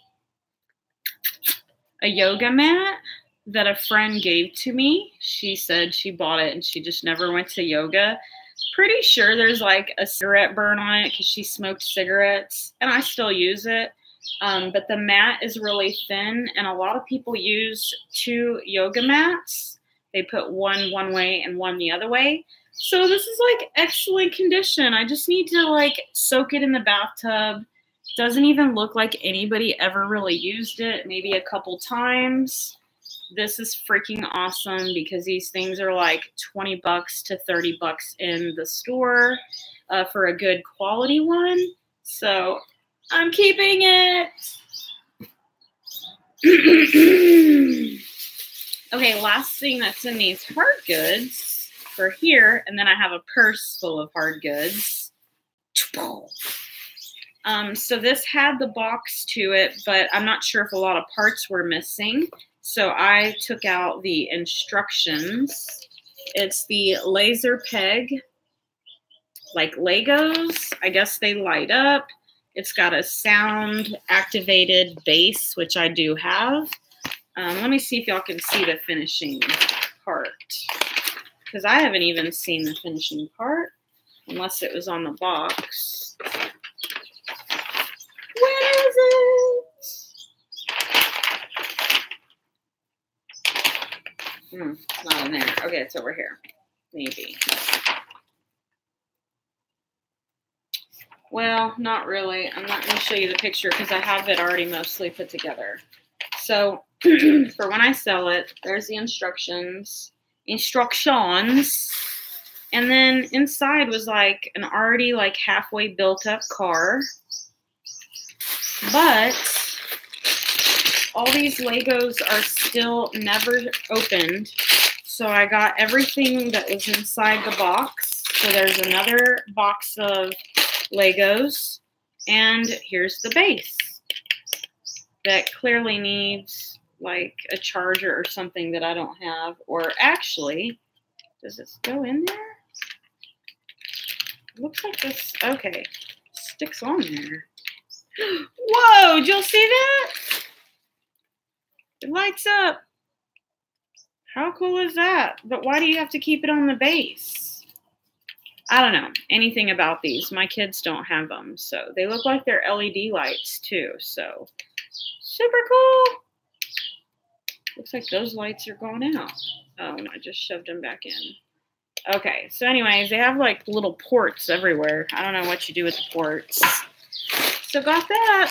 a yoga mat that a friend gave to me. She said she bought it and she just never went to yoga. Pretty sure there's like a cigarette burn on it because she smoked cigarettes, and I still use it. Um, but the mat is really thin, and a lot of people use two yoga mats. They put one one way and one the other way. So this is like excellent condition. I just need to like soak it in the bathtub. Doesn't even look like anybody ever really used it, maybe a couple times. This is freaking awesome because these things are like twenty bucks to thirty bucks in the store uh, for a good quality one. So I'm keeping it. Okay, last thing that's in these hard goods for here, and then I have a purse full of hard goods. Um, so this had the box to it, but I'm not sure if a lot of parts were missing. So I took out the instructions. It's the laser peg, like Legos. I guess they light up. It's got a sound activated base, which I do have. Um, let me see if y'all can see the finishing part, because I haven't even seen the finishing part unless it was on the box. Where is it? Hmm, it's not in there. Okay, it's over here. Maybe. Well, not really. I'm not going to show you the picture because I have it already mostly put together. So for when I sell it, there's the instructions. Instructions. And then inside was like an already like halfway built up car. But all these Legos are still never opened. So I got everything that was inside the box. So there's another box of Legos. And here's the base that clearly needs like a charger or something that I don't have. Or actually, does this go in there? It looks like this, okay, sticks on there. Whoa, did y'all see that? It lights up. How cool is that? But why do you have to keep it on the base? I don't know anything about these. My kids don't have them, so they look like they're L E D lights too, so super cool. Looks like those lights are going out. Oh, and I just shoved them back in. Okay, so anyways, they have like little ports everywhere. I don't know what you do with the ports. So got that.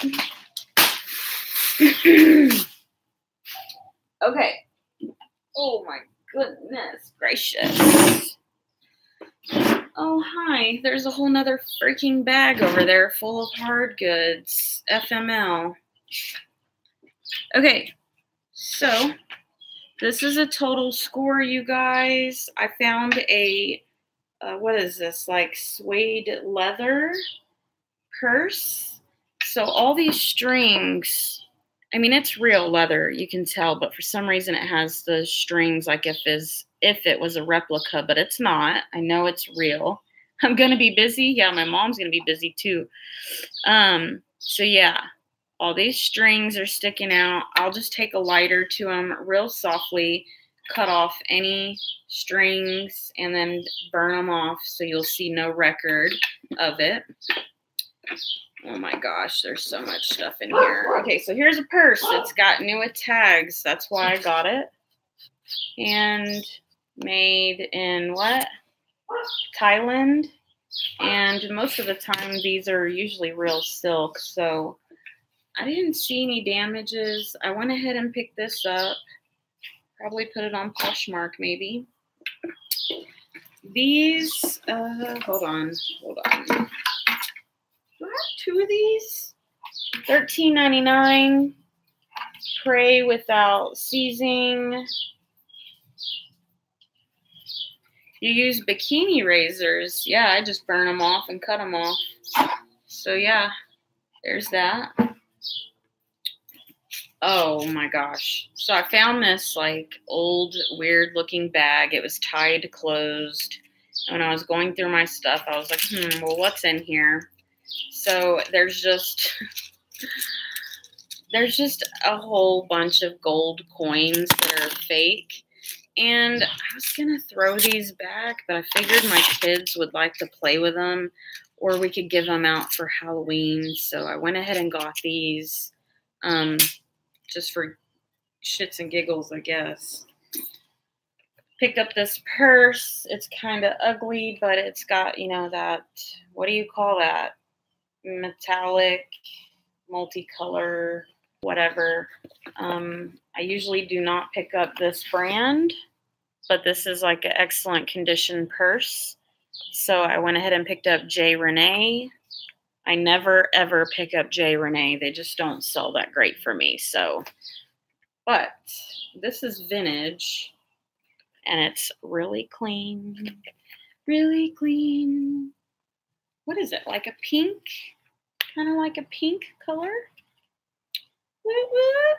Okay. Oh my goodness gracious. Oh, hi. There's a whole nother freaking bag over there full of hard goods. F M L. Okay, so this is a total score, you guys. I found a, uh, what is this, like suede leather purse. So all these strings, I mean, it's real leather, you can tell, but for some reason it has the strings like if, is, if it was a replica, but it's not. I know it's real. I'm going to be busy. Yeah, my mom's going to be busy too. Um, so yeah. All these strings are sticking out. I'll just take a lighter to them real softly, cut off any strings, and then burn them off so you'll see no record of it. Oh my gosh, there's so much stuff in here. Okay, so here's a purse. It's got new tags. That's why I got it. And made in what? Thailand. And most of the time, these are usually real silk, so I didn't see any damages. I went ahead and picked this up. Probably put it on Poshmark, maybe. These, uh, hold on, hold on. Do I have two of these? thirteen ninety-nine. Pray without seizing. You use bikini razors. Yeah, I just burn them off and cut them off. So yeah, there's that. Oh my gosh. So I found this like old weird looking bag. It was tied closed. When I was going through my stuff, I was like, hmm, well, what's in here? So there's just, there's just a whole bunch of gold coins that are fake. And I was going to throw these back, but I figured my kids would like to play with them, or we could give them out for Halloween. So I went ahead and got these. Um, just for shits and giggles, I guess. Picked up this purse. It's kind of ugly, but it's got, you know, that, what do you call that? Metallic, multicolor, whatever. Um, I usually do not pick up this brand, but this is like an excellent condition purse. So I went ahead and picked up J. Renee. I never, ever pick up J. Renee. They just don't sell that great for me. So, but this is vintage, and it's really clean, really clean. What is it, like a pink? Kind of like a pink color? What, what?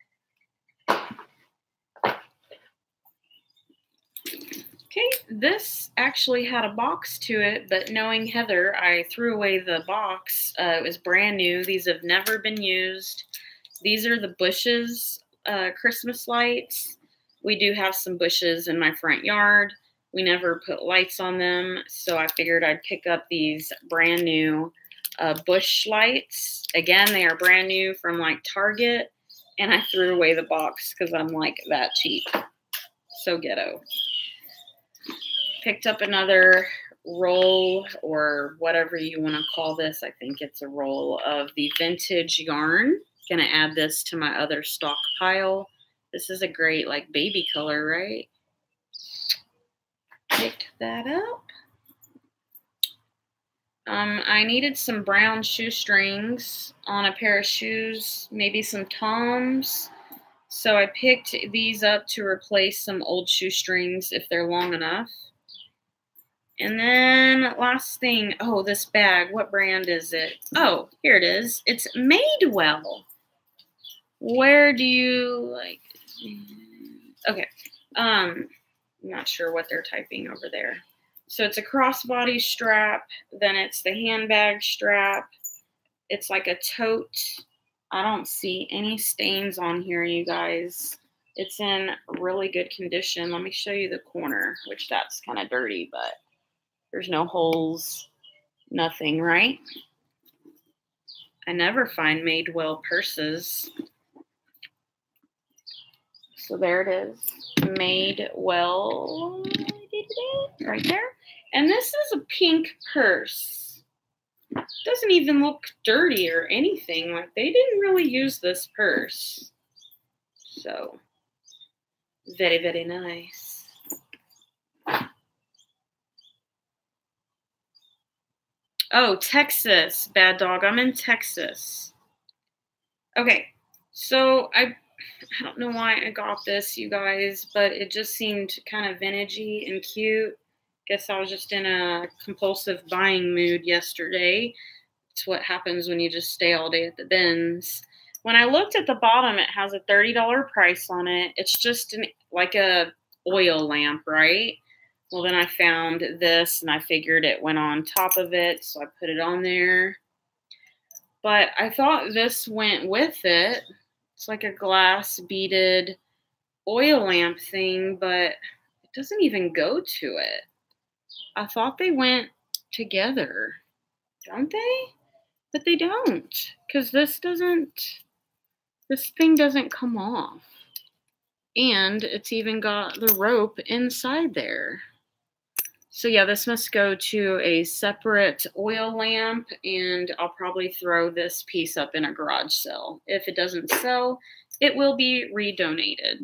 Okay, this actually had a box to it, but knowing Heather, I threw away the box. Uh, it was brand new. These have never been used. These are the Bush's uh, Christmas lights. We do have some bushes in my front yard. We never put lights on them, so I figured I'd pick up these brand new uh, Bush lights. Again, they are brand new from like Target, and I threw away the box because I'm like that cheap. So ghetto. Picked up another roll, or whatever you want to call this. I think it's a roll of the vintage yarn. gonna add this to my other stockpile. This is a great like baby color, right? Pick that up. Um, I needed some brown shoestrings on a pair of shoes, maybe some Toms. So I picked these up to replace some old shoestrings if they're long enough. And then last thing, oh, this bag, what brand is it? Oh, here it is. It's Madewell. Where do you like? Okay, um, I'm not sure what they're typing over there. So it's a crossbody strap, then it's the handbag strap. It's like a tote. I don't see any stains on here, you guys. It's in really good condition. Let me show you the corner, which that's kind of dirty, but there's no holes, nothing, right? I never find Madewell purses. So there it is, Madewell, right there. And this is a pink purse. Doesn't even look dirty or anything. Like they didn't really use this purse. So very, very nice. Oh, Texas, bad dog. I'm in Texas. Okay, so I I don't know why I got this, you guys, but it just seemed kind of vintagey and cute. Guess I was just in a compulsive buying mood yesterday. It's what happens when you just stay all day at the bins. When I looked at the bottom, it has a thirty dollar price on it. It's just an, like a oil lamp, right? Well, then I found this, and I figured it went on top of it, so I put it on there. But I thought this went with it. It's like a glass beaded oil lamp thing, but it doesn't even go to it. I thought they went together, don't they? But they don't, because this doesn't, this thing doesn't come off. And it's even got the rope inside there. So yeah, this must go to a separate oil lamp, and I'll probably throw this piece up in a garage sale. If it doesn't sell, it will be redonated.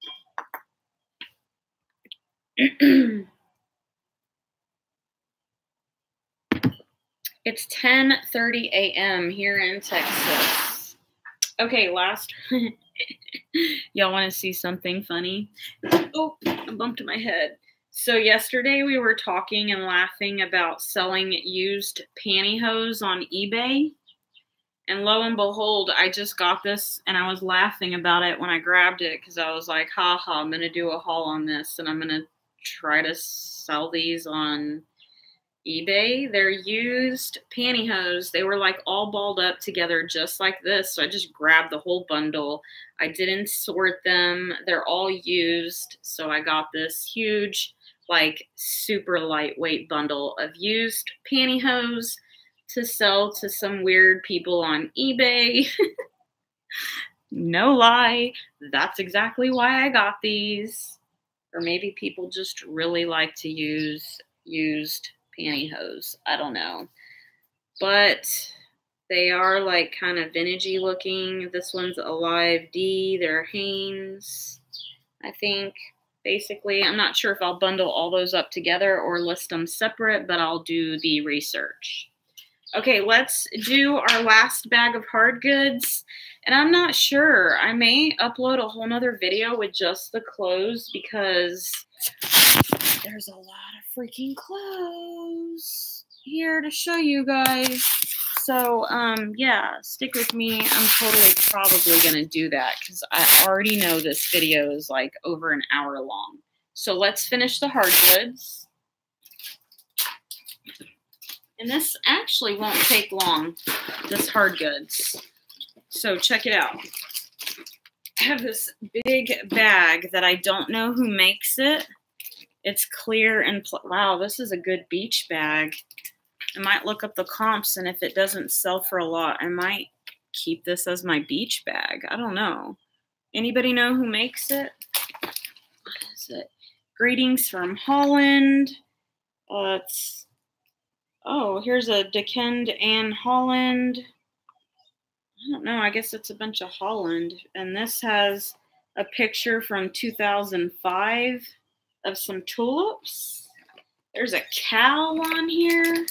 It's ten thirty a m here in Texas. Okay, last. Y'all want to see something funny? Oh, I bumped my head. So yesterday we were talking and laughing about selling used pantyhose on eBay. And lo and behold, I just got this, and I was laughing about it when I grabbed it because I was like, ha ha, I'm going to do a haul on this, and I'm going to try to sell these on eBay. They're used pantyhose. They were like all balled up together just like this, so I just grabbed the whole bundle. I didn't sort them. They're all used, so I got this huge, like super lightweight bundle of used pantyhose to sell to some weird people on eBay. No lie, that's exactly why I got these. Or maybe people just really like to use used pantyhose. I don't know. But they are like kind of vintagey looking. This one's Alive D. They're Hanes, I think. Basically, I'm not sure if I'll bundle all those up together or list them separate, but I'll do the research. Okay, let's do our last bag of hard goods. And I'm not sure. I may upload a whole nother video with just the clothes because there's a lot of freaking clothes here to show you guys. So, um, yeah, stick with me. I'm totally probably going to do that because I already know this video is like over an hour long. So let's finish the hard goods. And this actually won't take long, this hard goods. So check it out. I have this big bag that I don't know who makes it. It's clear and, wow, this is a good beach bag. I might look up the comps, and if it doesn't sell for a lot, I might keep this as my beach bag. I don't know. Anybody know who makes it? What is it? Greetings from Holland. Uh, it's, oh, here's a Dekend Ann Holland. I don't know. I guess it's a bunch of Holland. And this has a picture from two thousand five of some tulips. There's a cow on here.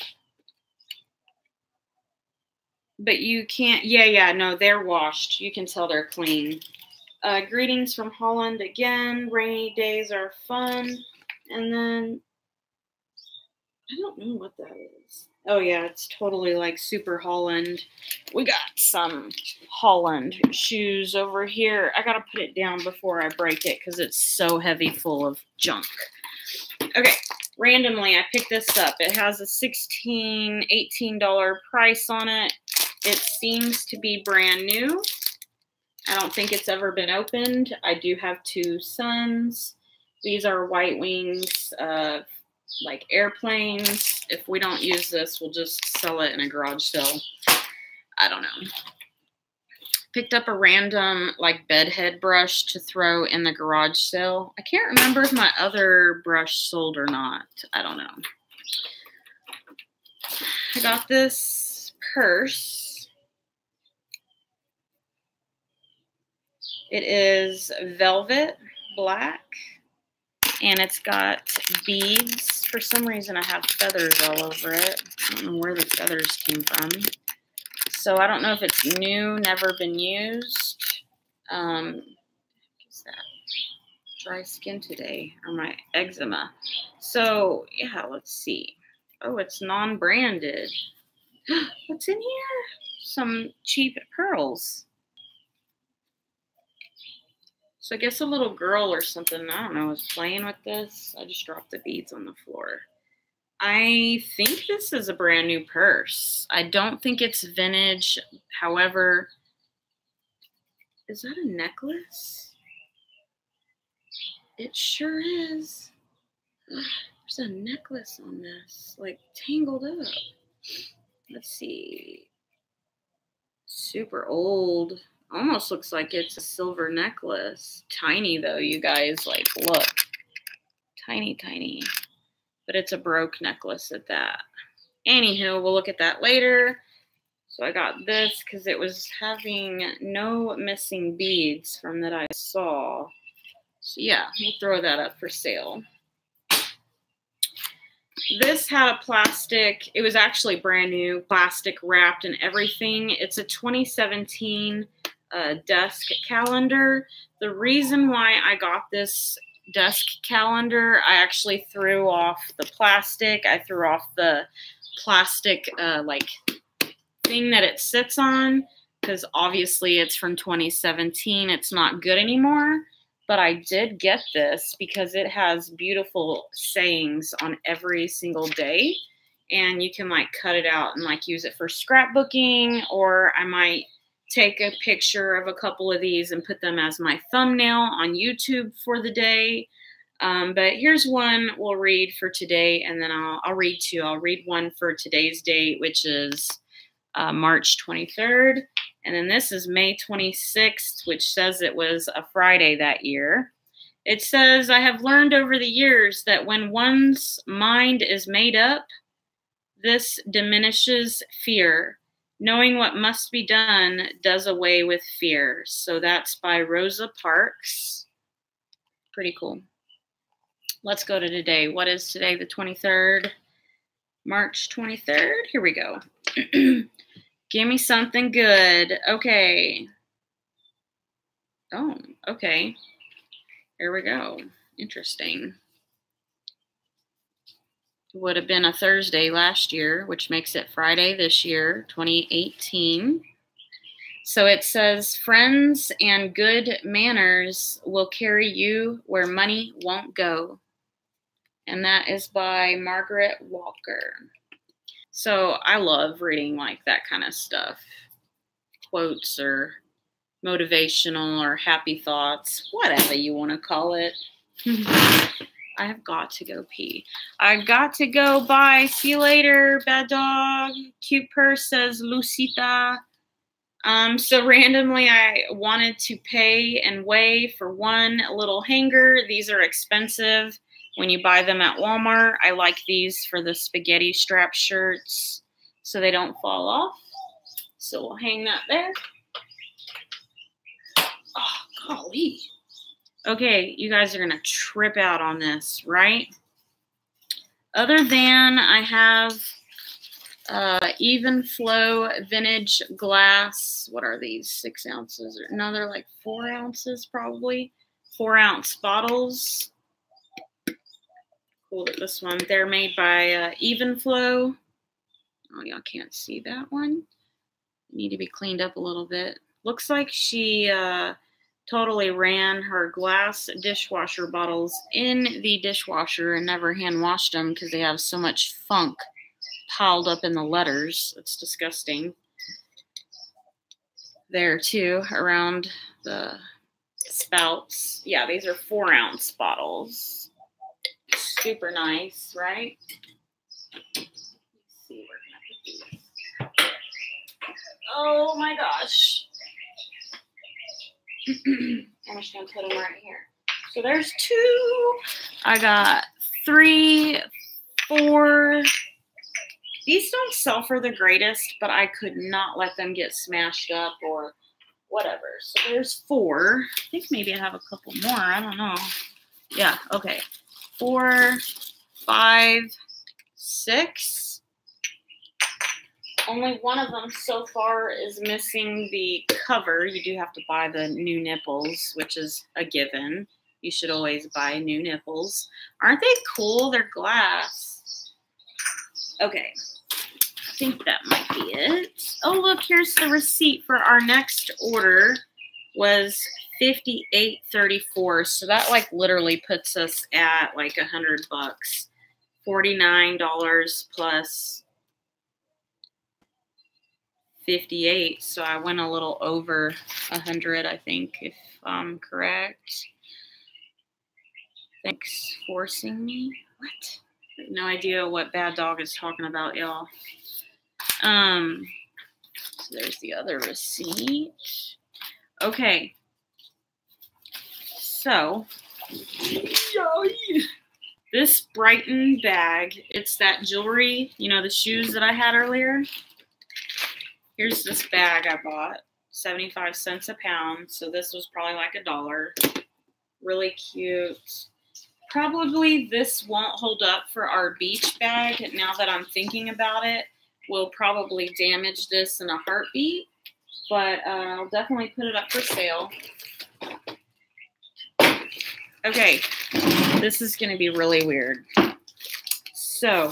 But you can't, yeah, yeah, no, they're washed. You can tell they're clean. Uh, greetings from Holland again. Rainy days are fun. And then, I don't know what that is. Oh, yeah, it's totally like super Holland. We got some Holland shoes over here. I got to put it down before I break it because it's so heavy full of junk. Okay, randomly, I picked this up. It has a sixteen, eighteen dollar price on it. It seems to be brand new. I don't think it's ever been opened. I do have two sons. These are White Wings, uh, like airplanes. If we don't use this, we'll just sell it in a garage sale. I don't know. Picked up a random like bed head brush to throw in the garage sale. I can't remember if my other brush sold or not. I don't know. I got this purse. It is velvet black, and it's got beads. For some reason, I have feathers all over it. I don't know where the feathers came from. So I don't know if it's new, never been used. Um, what's that? Dry skin today, or my eczema. So yeah, let's see. Oh, it's non-branded. What's in here? Some cheap pearls. So I guess a little girl or something, I don't know, was playing with this. I just dropped the beads on the floor. I think this is a brand new purse. I don't think it's vintage. However, is that a necklace? It sure is. There's a necklace on this, like tangled up. Let's see. Super old. Almost looks like it's a silver necklace. Tiny though, you guys. Like, look. Tiny, tiny. But it's a broke necklace at that. Anywho, we'll look at that later. So I got this because it was having no missing beads from that I saw. So yeah, we'll throw that up for sale. This had a plastic, it was actually brand new, plastic wrapped and everything. It's a twenty seventeen uh, desk calendar. The reason why I got this desk calendar, I actually threw off the plastic. I threw off the plastic uh, like thing that it sits on because obviously it's from twenty seventeen. It's not good anymore. But I did get this because it has beautiful sayings on every single day. And you can like cut it out and like use it for scrapbooking, or I might take a picture of a couple of these and put them as my thumbnail on YouTube for the day. Um, but here's one we'll read for today, and then I'll, I'll read two. I'll read one for today's date, which is uh, March twenty-third. And then this is May twenty-sixth, which says it was a Friday that year. It says, I have learned over the years that when one's mind is made up, this diminishes fear. Knowing what must be done does away with fear. So that's by Rosa Parks. Pretty cool. Let's go to today. What is today, the twenty-third? March twenty-third? Here we go. Give me something good. Okay. Oh, okay. Here we go. Interesting. It would have been a Thursday last year, which makes it Friday this year, twenty eighteen. So it says, friends and good manners will carry you where money won't go. And that is by Margaret Walker. So I love reading like that kind of stuff. Quotes or motivational or happy thoughts, whatever you want to call it. I have got to go pee. I got to go. Bye. See you later, bad dog. Cute purse, says Lucita. Um, so randomly I wanted to pay and weigh for one little hanger. These are expensive when you buy them at Walmart. I like these for the spaghetti strap shirts so they don't fall off. So we'll hang that there. Oh, golly. Okay, you guys are going to trip out on this, right? Other than I have uh, Even Flow Vintage Glass. What are these? Six ounces? No, they're like four ounces probably. Four ounce bottles. Cool at this one. They're made by uh, Even Flow. Oh, y'all can't see that one. Need to be cleaned up a little bit. Looks like she uh, totally ran her glass dishwasher bottles in the dishwasher and never hand washed them because they have so much funk piled up in the letters. It's disgusting. There too, around the spouts. Yeah, these are four ounce bottles. Super nice, right? Let's see, where can I put these? Oh my gosh. I'm just gonna put them right here. So there's two. I got three, four. These don't sell for the greatest, but I could not let them get smashed up or whatever. So there's four. I think maybe I have a couple more. I don't know. Yeah, okay. Four, five, six. Only one of them so far is missing the cover. You do have to buy the new nipples, which is a given. You should always buy new nipples. Aren't they cool? They're glass. Okay. I think that might be it. Oh, look, here's the receipt for our next order. Was fifty-eight thirty-four. So that like literally puts us at like a hundred bucks. forty-nine dollars plus fifty-eight. So I went a little over a hundred, I think, if I'm correct. Thanks for forcing me. What? I have no idea what Bad Dog is talking about, y'all. Um, so there's the other receipt. Okay. So, this Brighton bag, it's that jewelry, you know, the shoes that I had earlier. Here's this bag I bought, seventy-five cents a pound. So this was probably like a dollar. Really cute. Probably this won't hold up for our beach bag. Now that I'm thinking about it, we'll probably damage this in a heartbeat. But uh, I'll definitely put it up for sale. Okay, this is going to be really weird. So,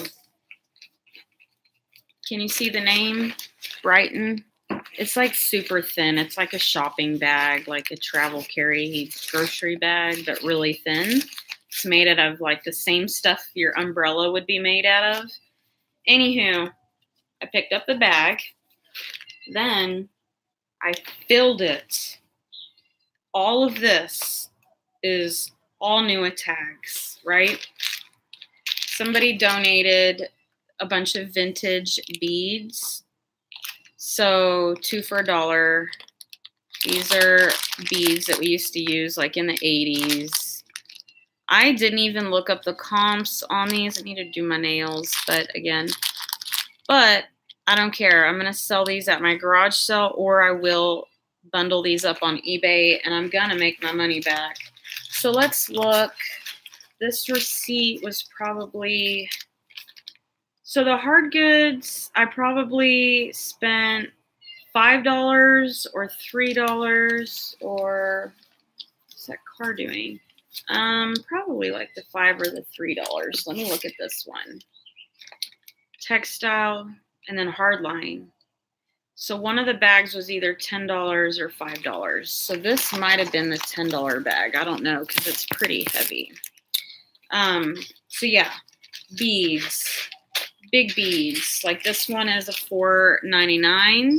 can you see the name? Brighton. It's like super thin. It's like a shopping bag, like a travel carry grocery bag, but really thin. It's made out of like the same stuff your umbrella would be made out of. Anywho, I picked up the bag. Then I filled it. All of this is all new tags, right? Somebody donated a bunch of vintage beads. So two for a dollar. These are beads that we used to use like in the eighties. I didn't even look up the comps on these. I need to do my nails, but again, but I don't care. I'm going to sell these at my garage sale, or I will bundle these up on eBay, and I'm going to make my money back. So let's look. This receipt was probably... So the hard goods, I probably spent five dollars or three dollars, or what's that car doing? Um, probably like the five or the three dollars. Let me look at this one. Textile and then hardline. So one of the bags was either ten dollars or five dollars. So this might have been the ten dollar bag. I don't know because it's pretty heavy. Um, so yeah, beads. Big beads. Like this one is a four ninety-nine.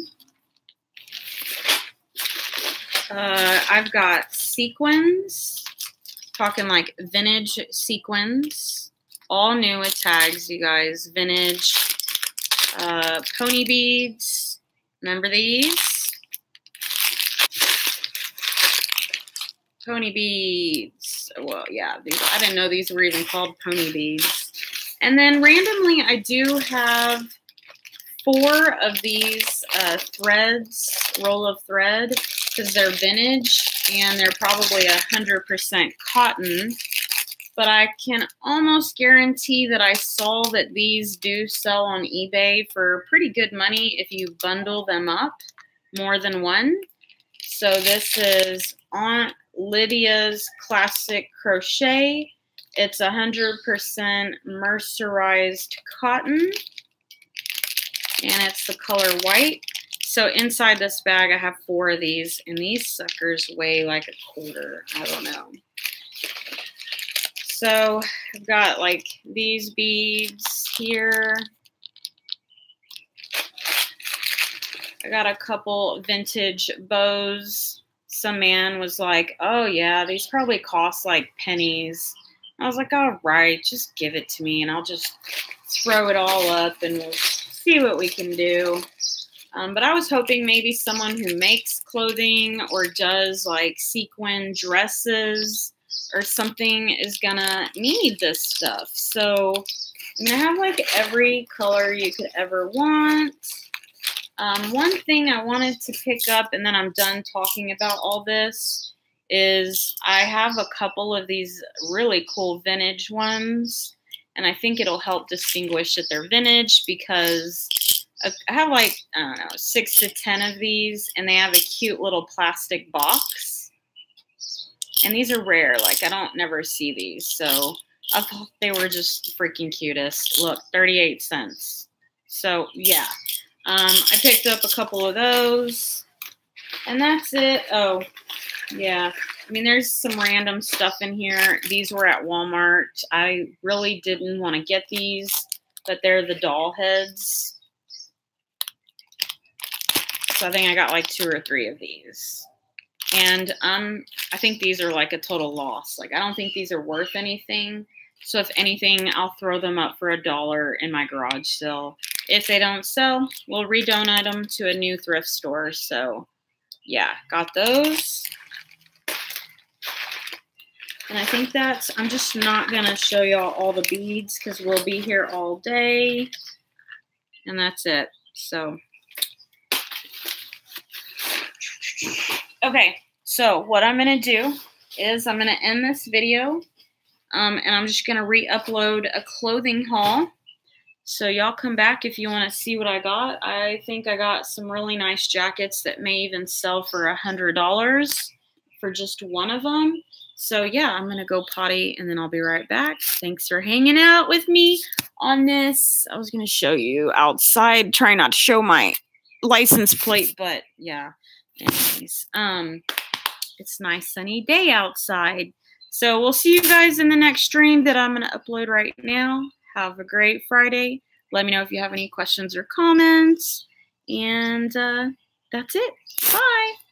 Uh, I've got sequins. Talking like vintage sequins. All new with tags, you guys. Vintage. Uh, pony beads. Remember these? Pony beads. Well, yeah. These, I didn't know these were even called pony beads. And then randomly, I do have four of these uh, threads, roll of thread, because they're vintage and they're probably one hundred percent cotton. But I can almost guarantee that I saw that these do sell on eBay for pretty good money if you bundle them up, more than one. So this is Aunt Lydia's Classic Crochet. It's one hundred percent mercerized cotton, and it's the color white. So inside this bag, I have four of these, and these suckers weigh like a quarter. I don't know. So I've got like these beads here. I got a couple vintage bows. Some man was like, oh yeah, these probably cost like pennies. I was like, all right, just give it to me and I'll just throw it all up and we'll see what we can do. Um, but I was hoping maybe someone who makes clothing or does like sequin dresses or something is gonna need this stuff. So I'm gonna have like every color you could ever want. Um, one thing I wanted to pick up, and then I'm done talking about all this, is I have a couple of these really cool vintage ones, and I think it'll help distinguish that they're vintage because I have like, I don't know, six to ten of these, and they have a cute little plastic box. And these are rare, like I don't never see these, so I thought they were just freaking cutest. Look, thirty-eight cents. So yeah. Um, I picked up a couple of those, and that's it. Oh, yeah. I mean, there's some random stuff in here. These were at Walmart. I really didn't want to get these, but they're the doll heads. So I think I got like two or three of these. And um, I think these are like a total loss. Like, I don't think these are worth anything. So if anything, I'll throw them up for a dollar in my garage sale. If they don't sell, we'll redonate them to a new thrift store. So yeah, got those. And I think that's, I'm just not going to show y'all all the beads because we'll be here all day. And that's it. So, okay. So what I'm going to do is I'm going to end this video. Um, and I'm just going to re-upload a clothing haul. So y'all come back if you want to see what I got. I think I got some really nice jackets that may even sell for a hundred dollars for just one of them. So yeah, I'm going to go potty and then I'll be right back. Thanks for hanging out with me on this. I was going to show you outside, trying not to show my license plate, but yeah. Anyways, um, it's a nice sunny day outside. So we'll see you guys in the next stream that I'm going to upload right now. Have a great Friday. Let me know if you have any questions or comments. And uh, that's it. Bye.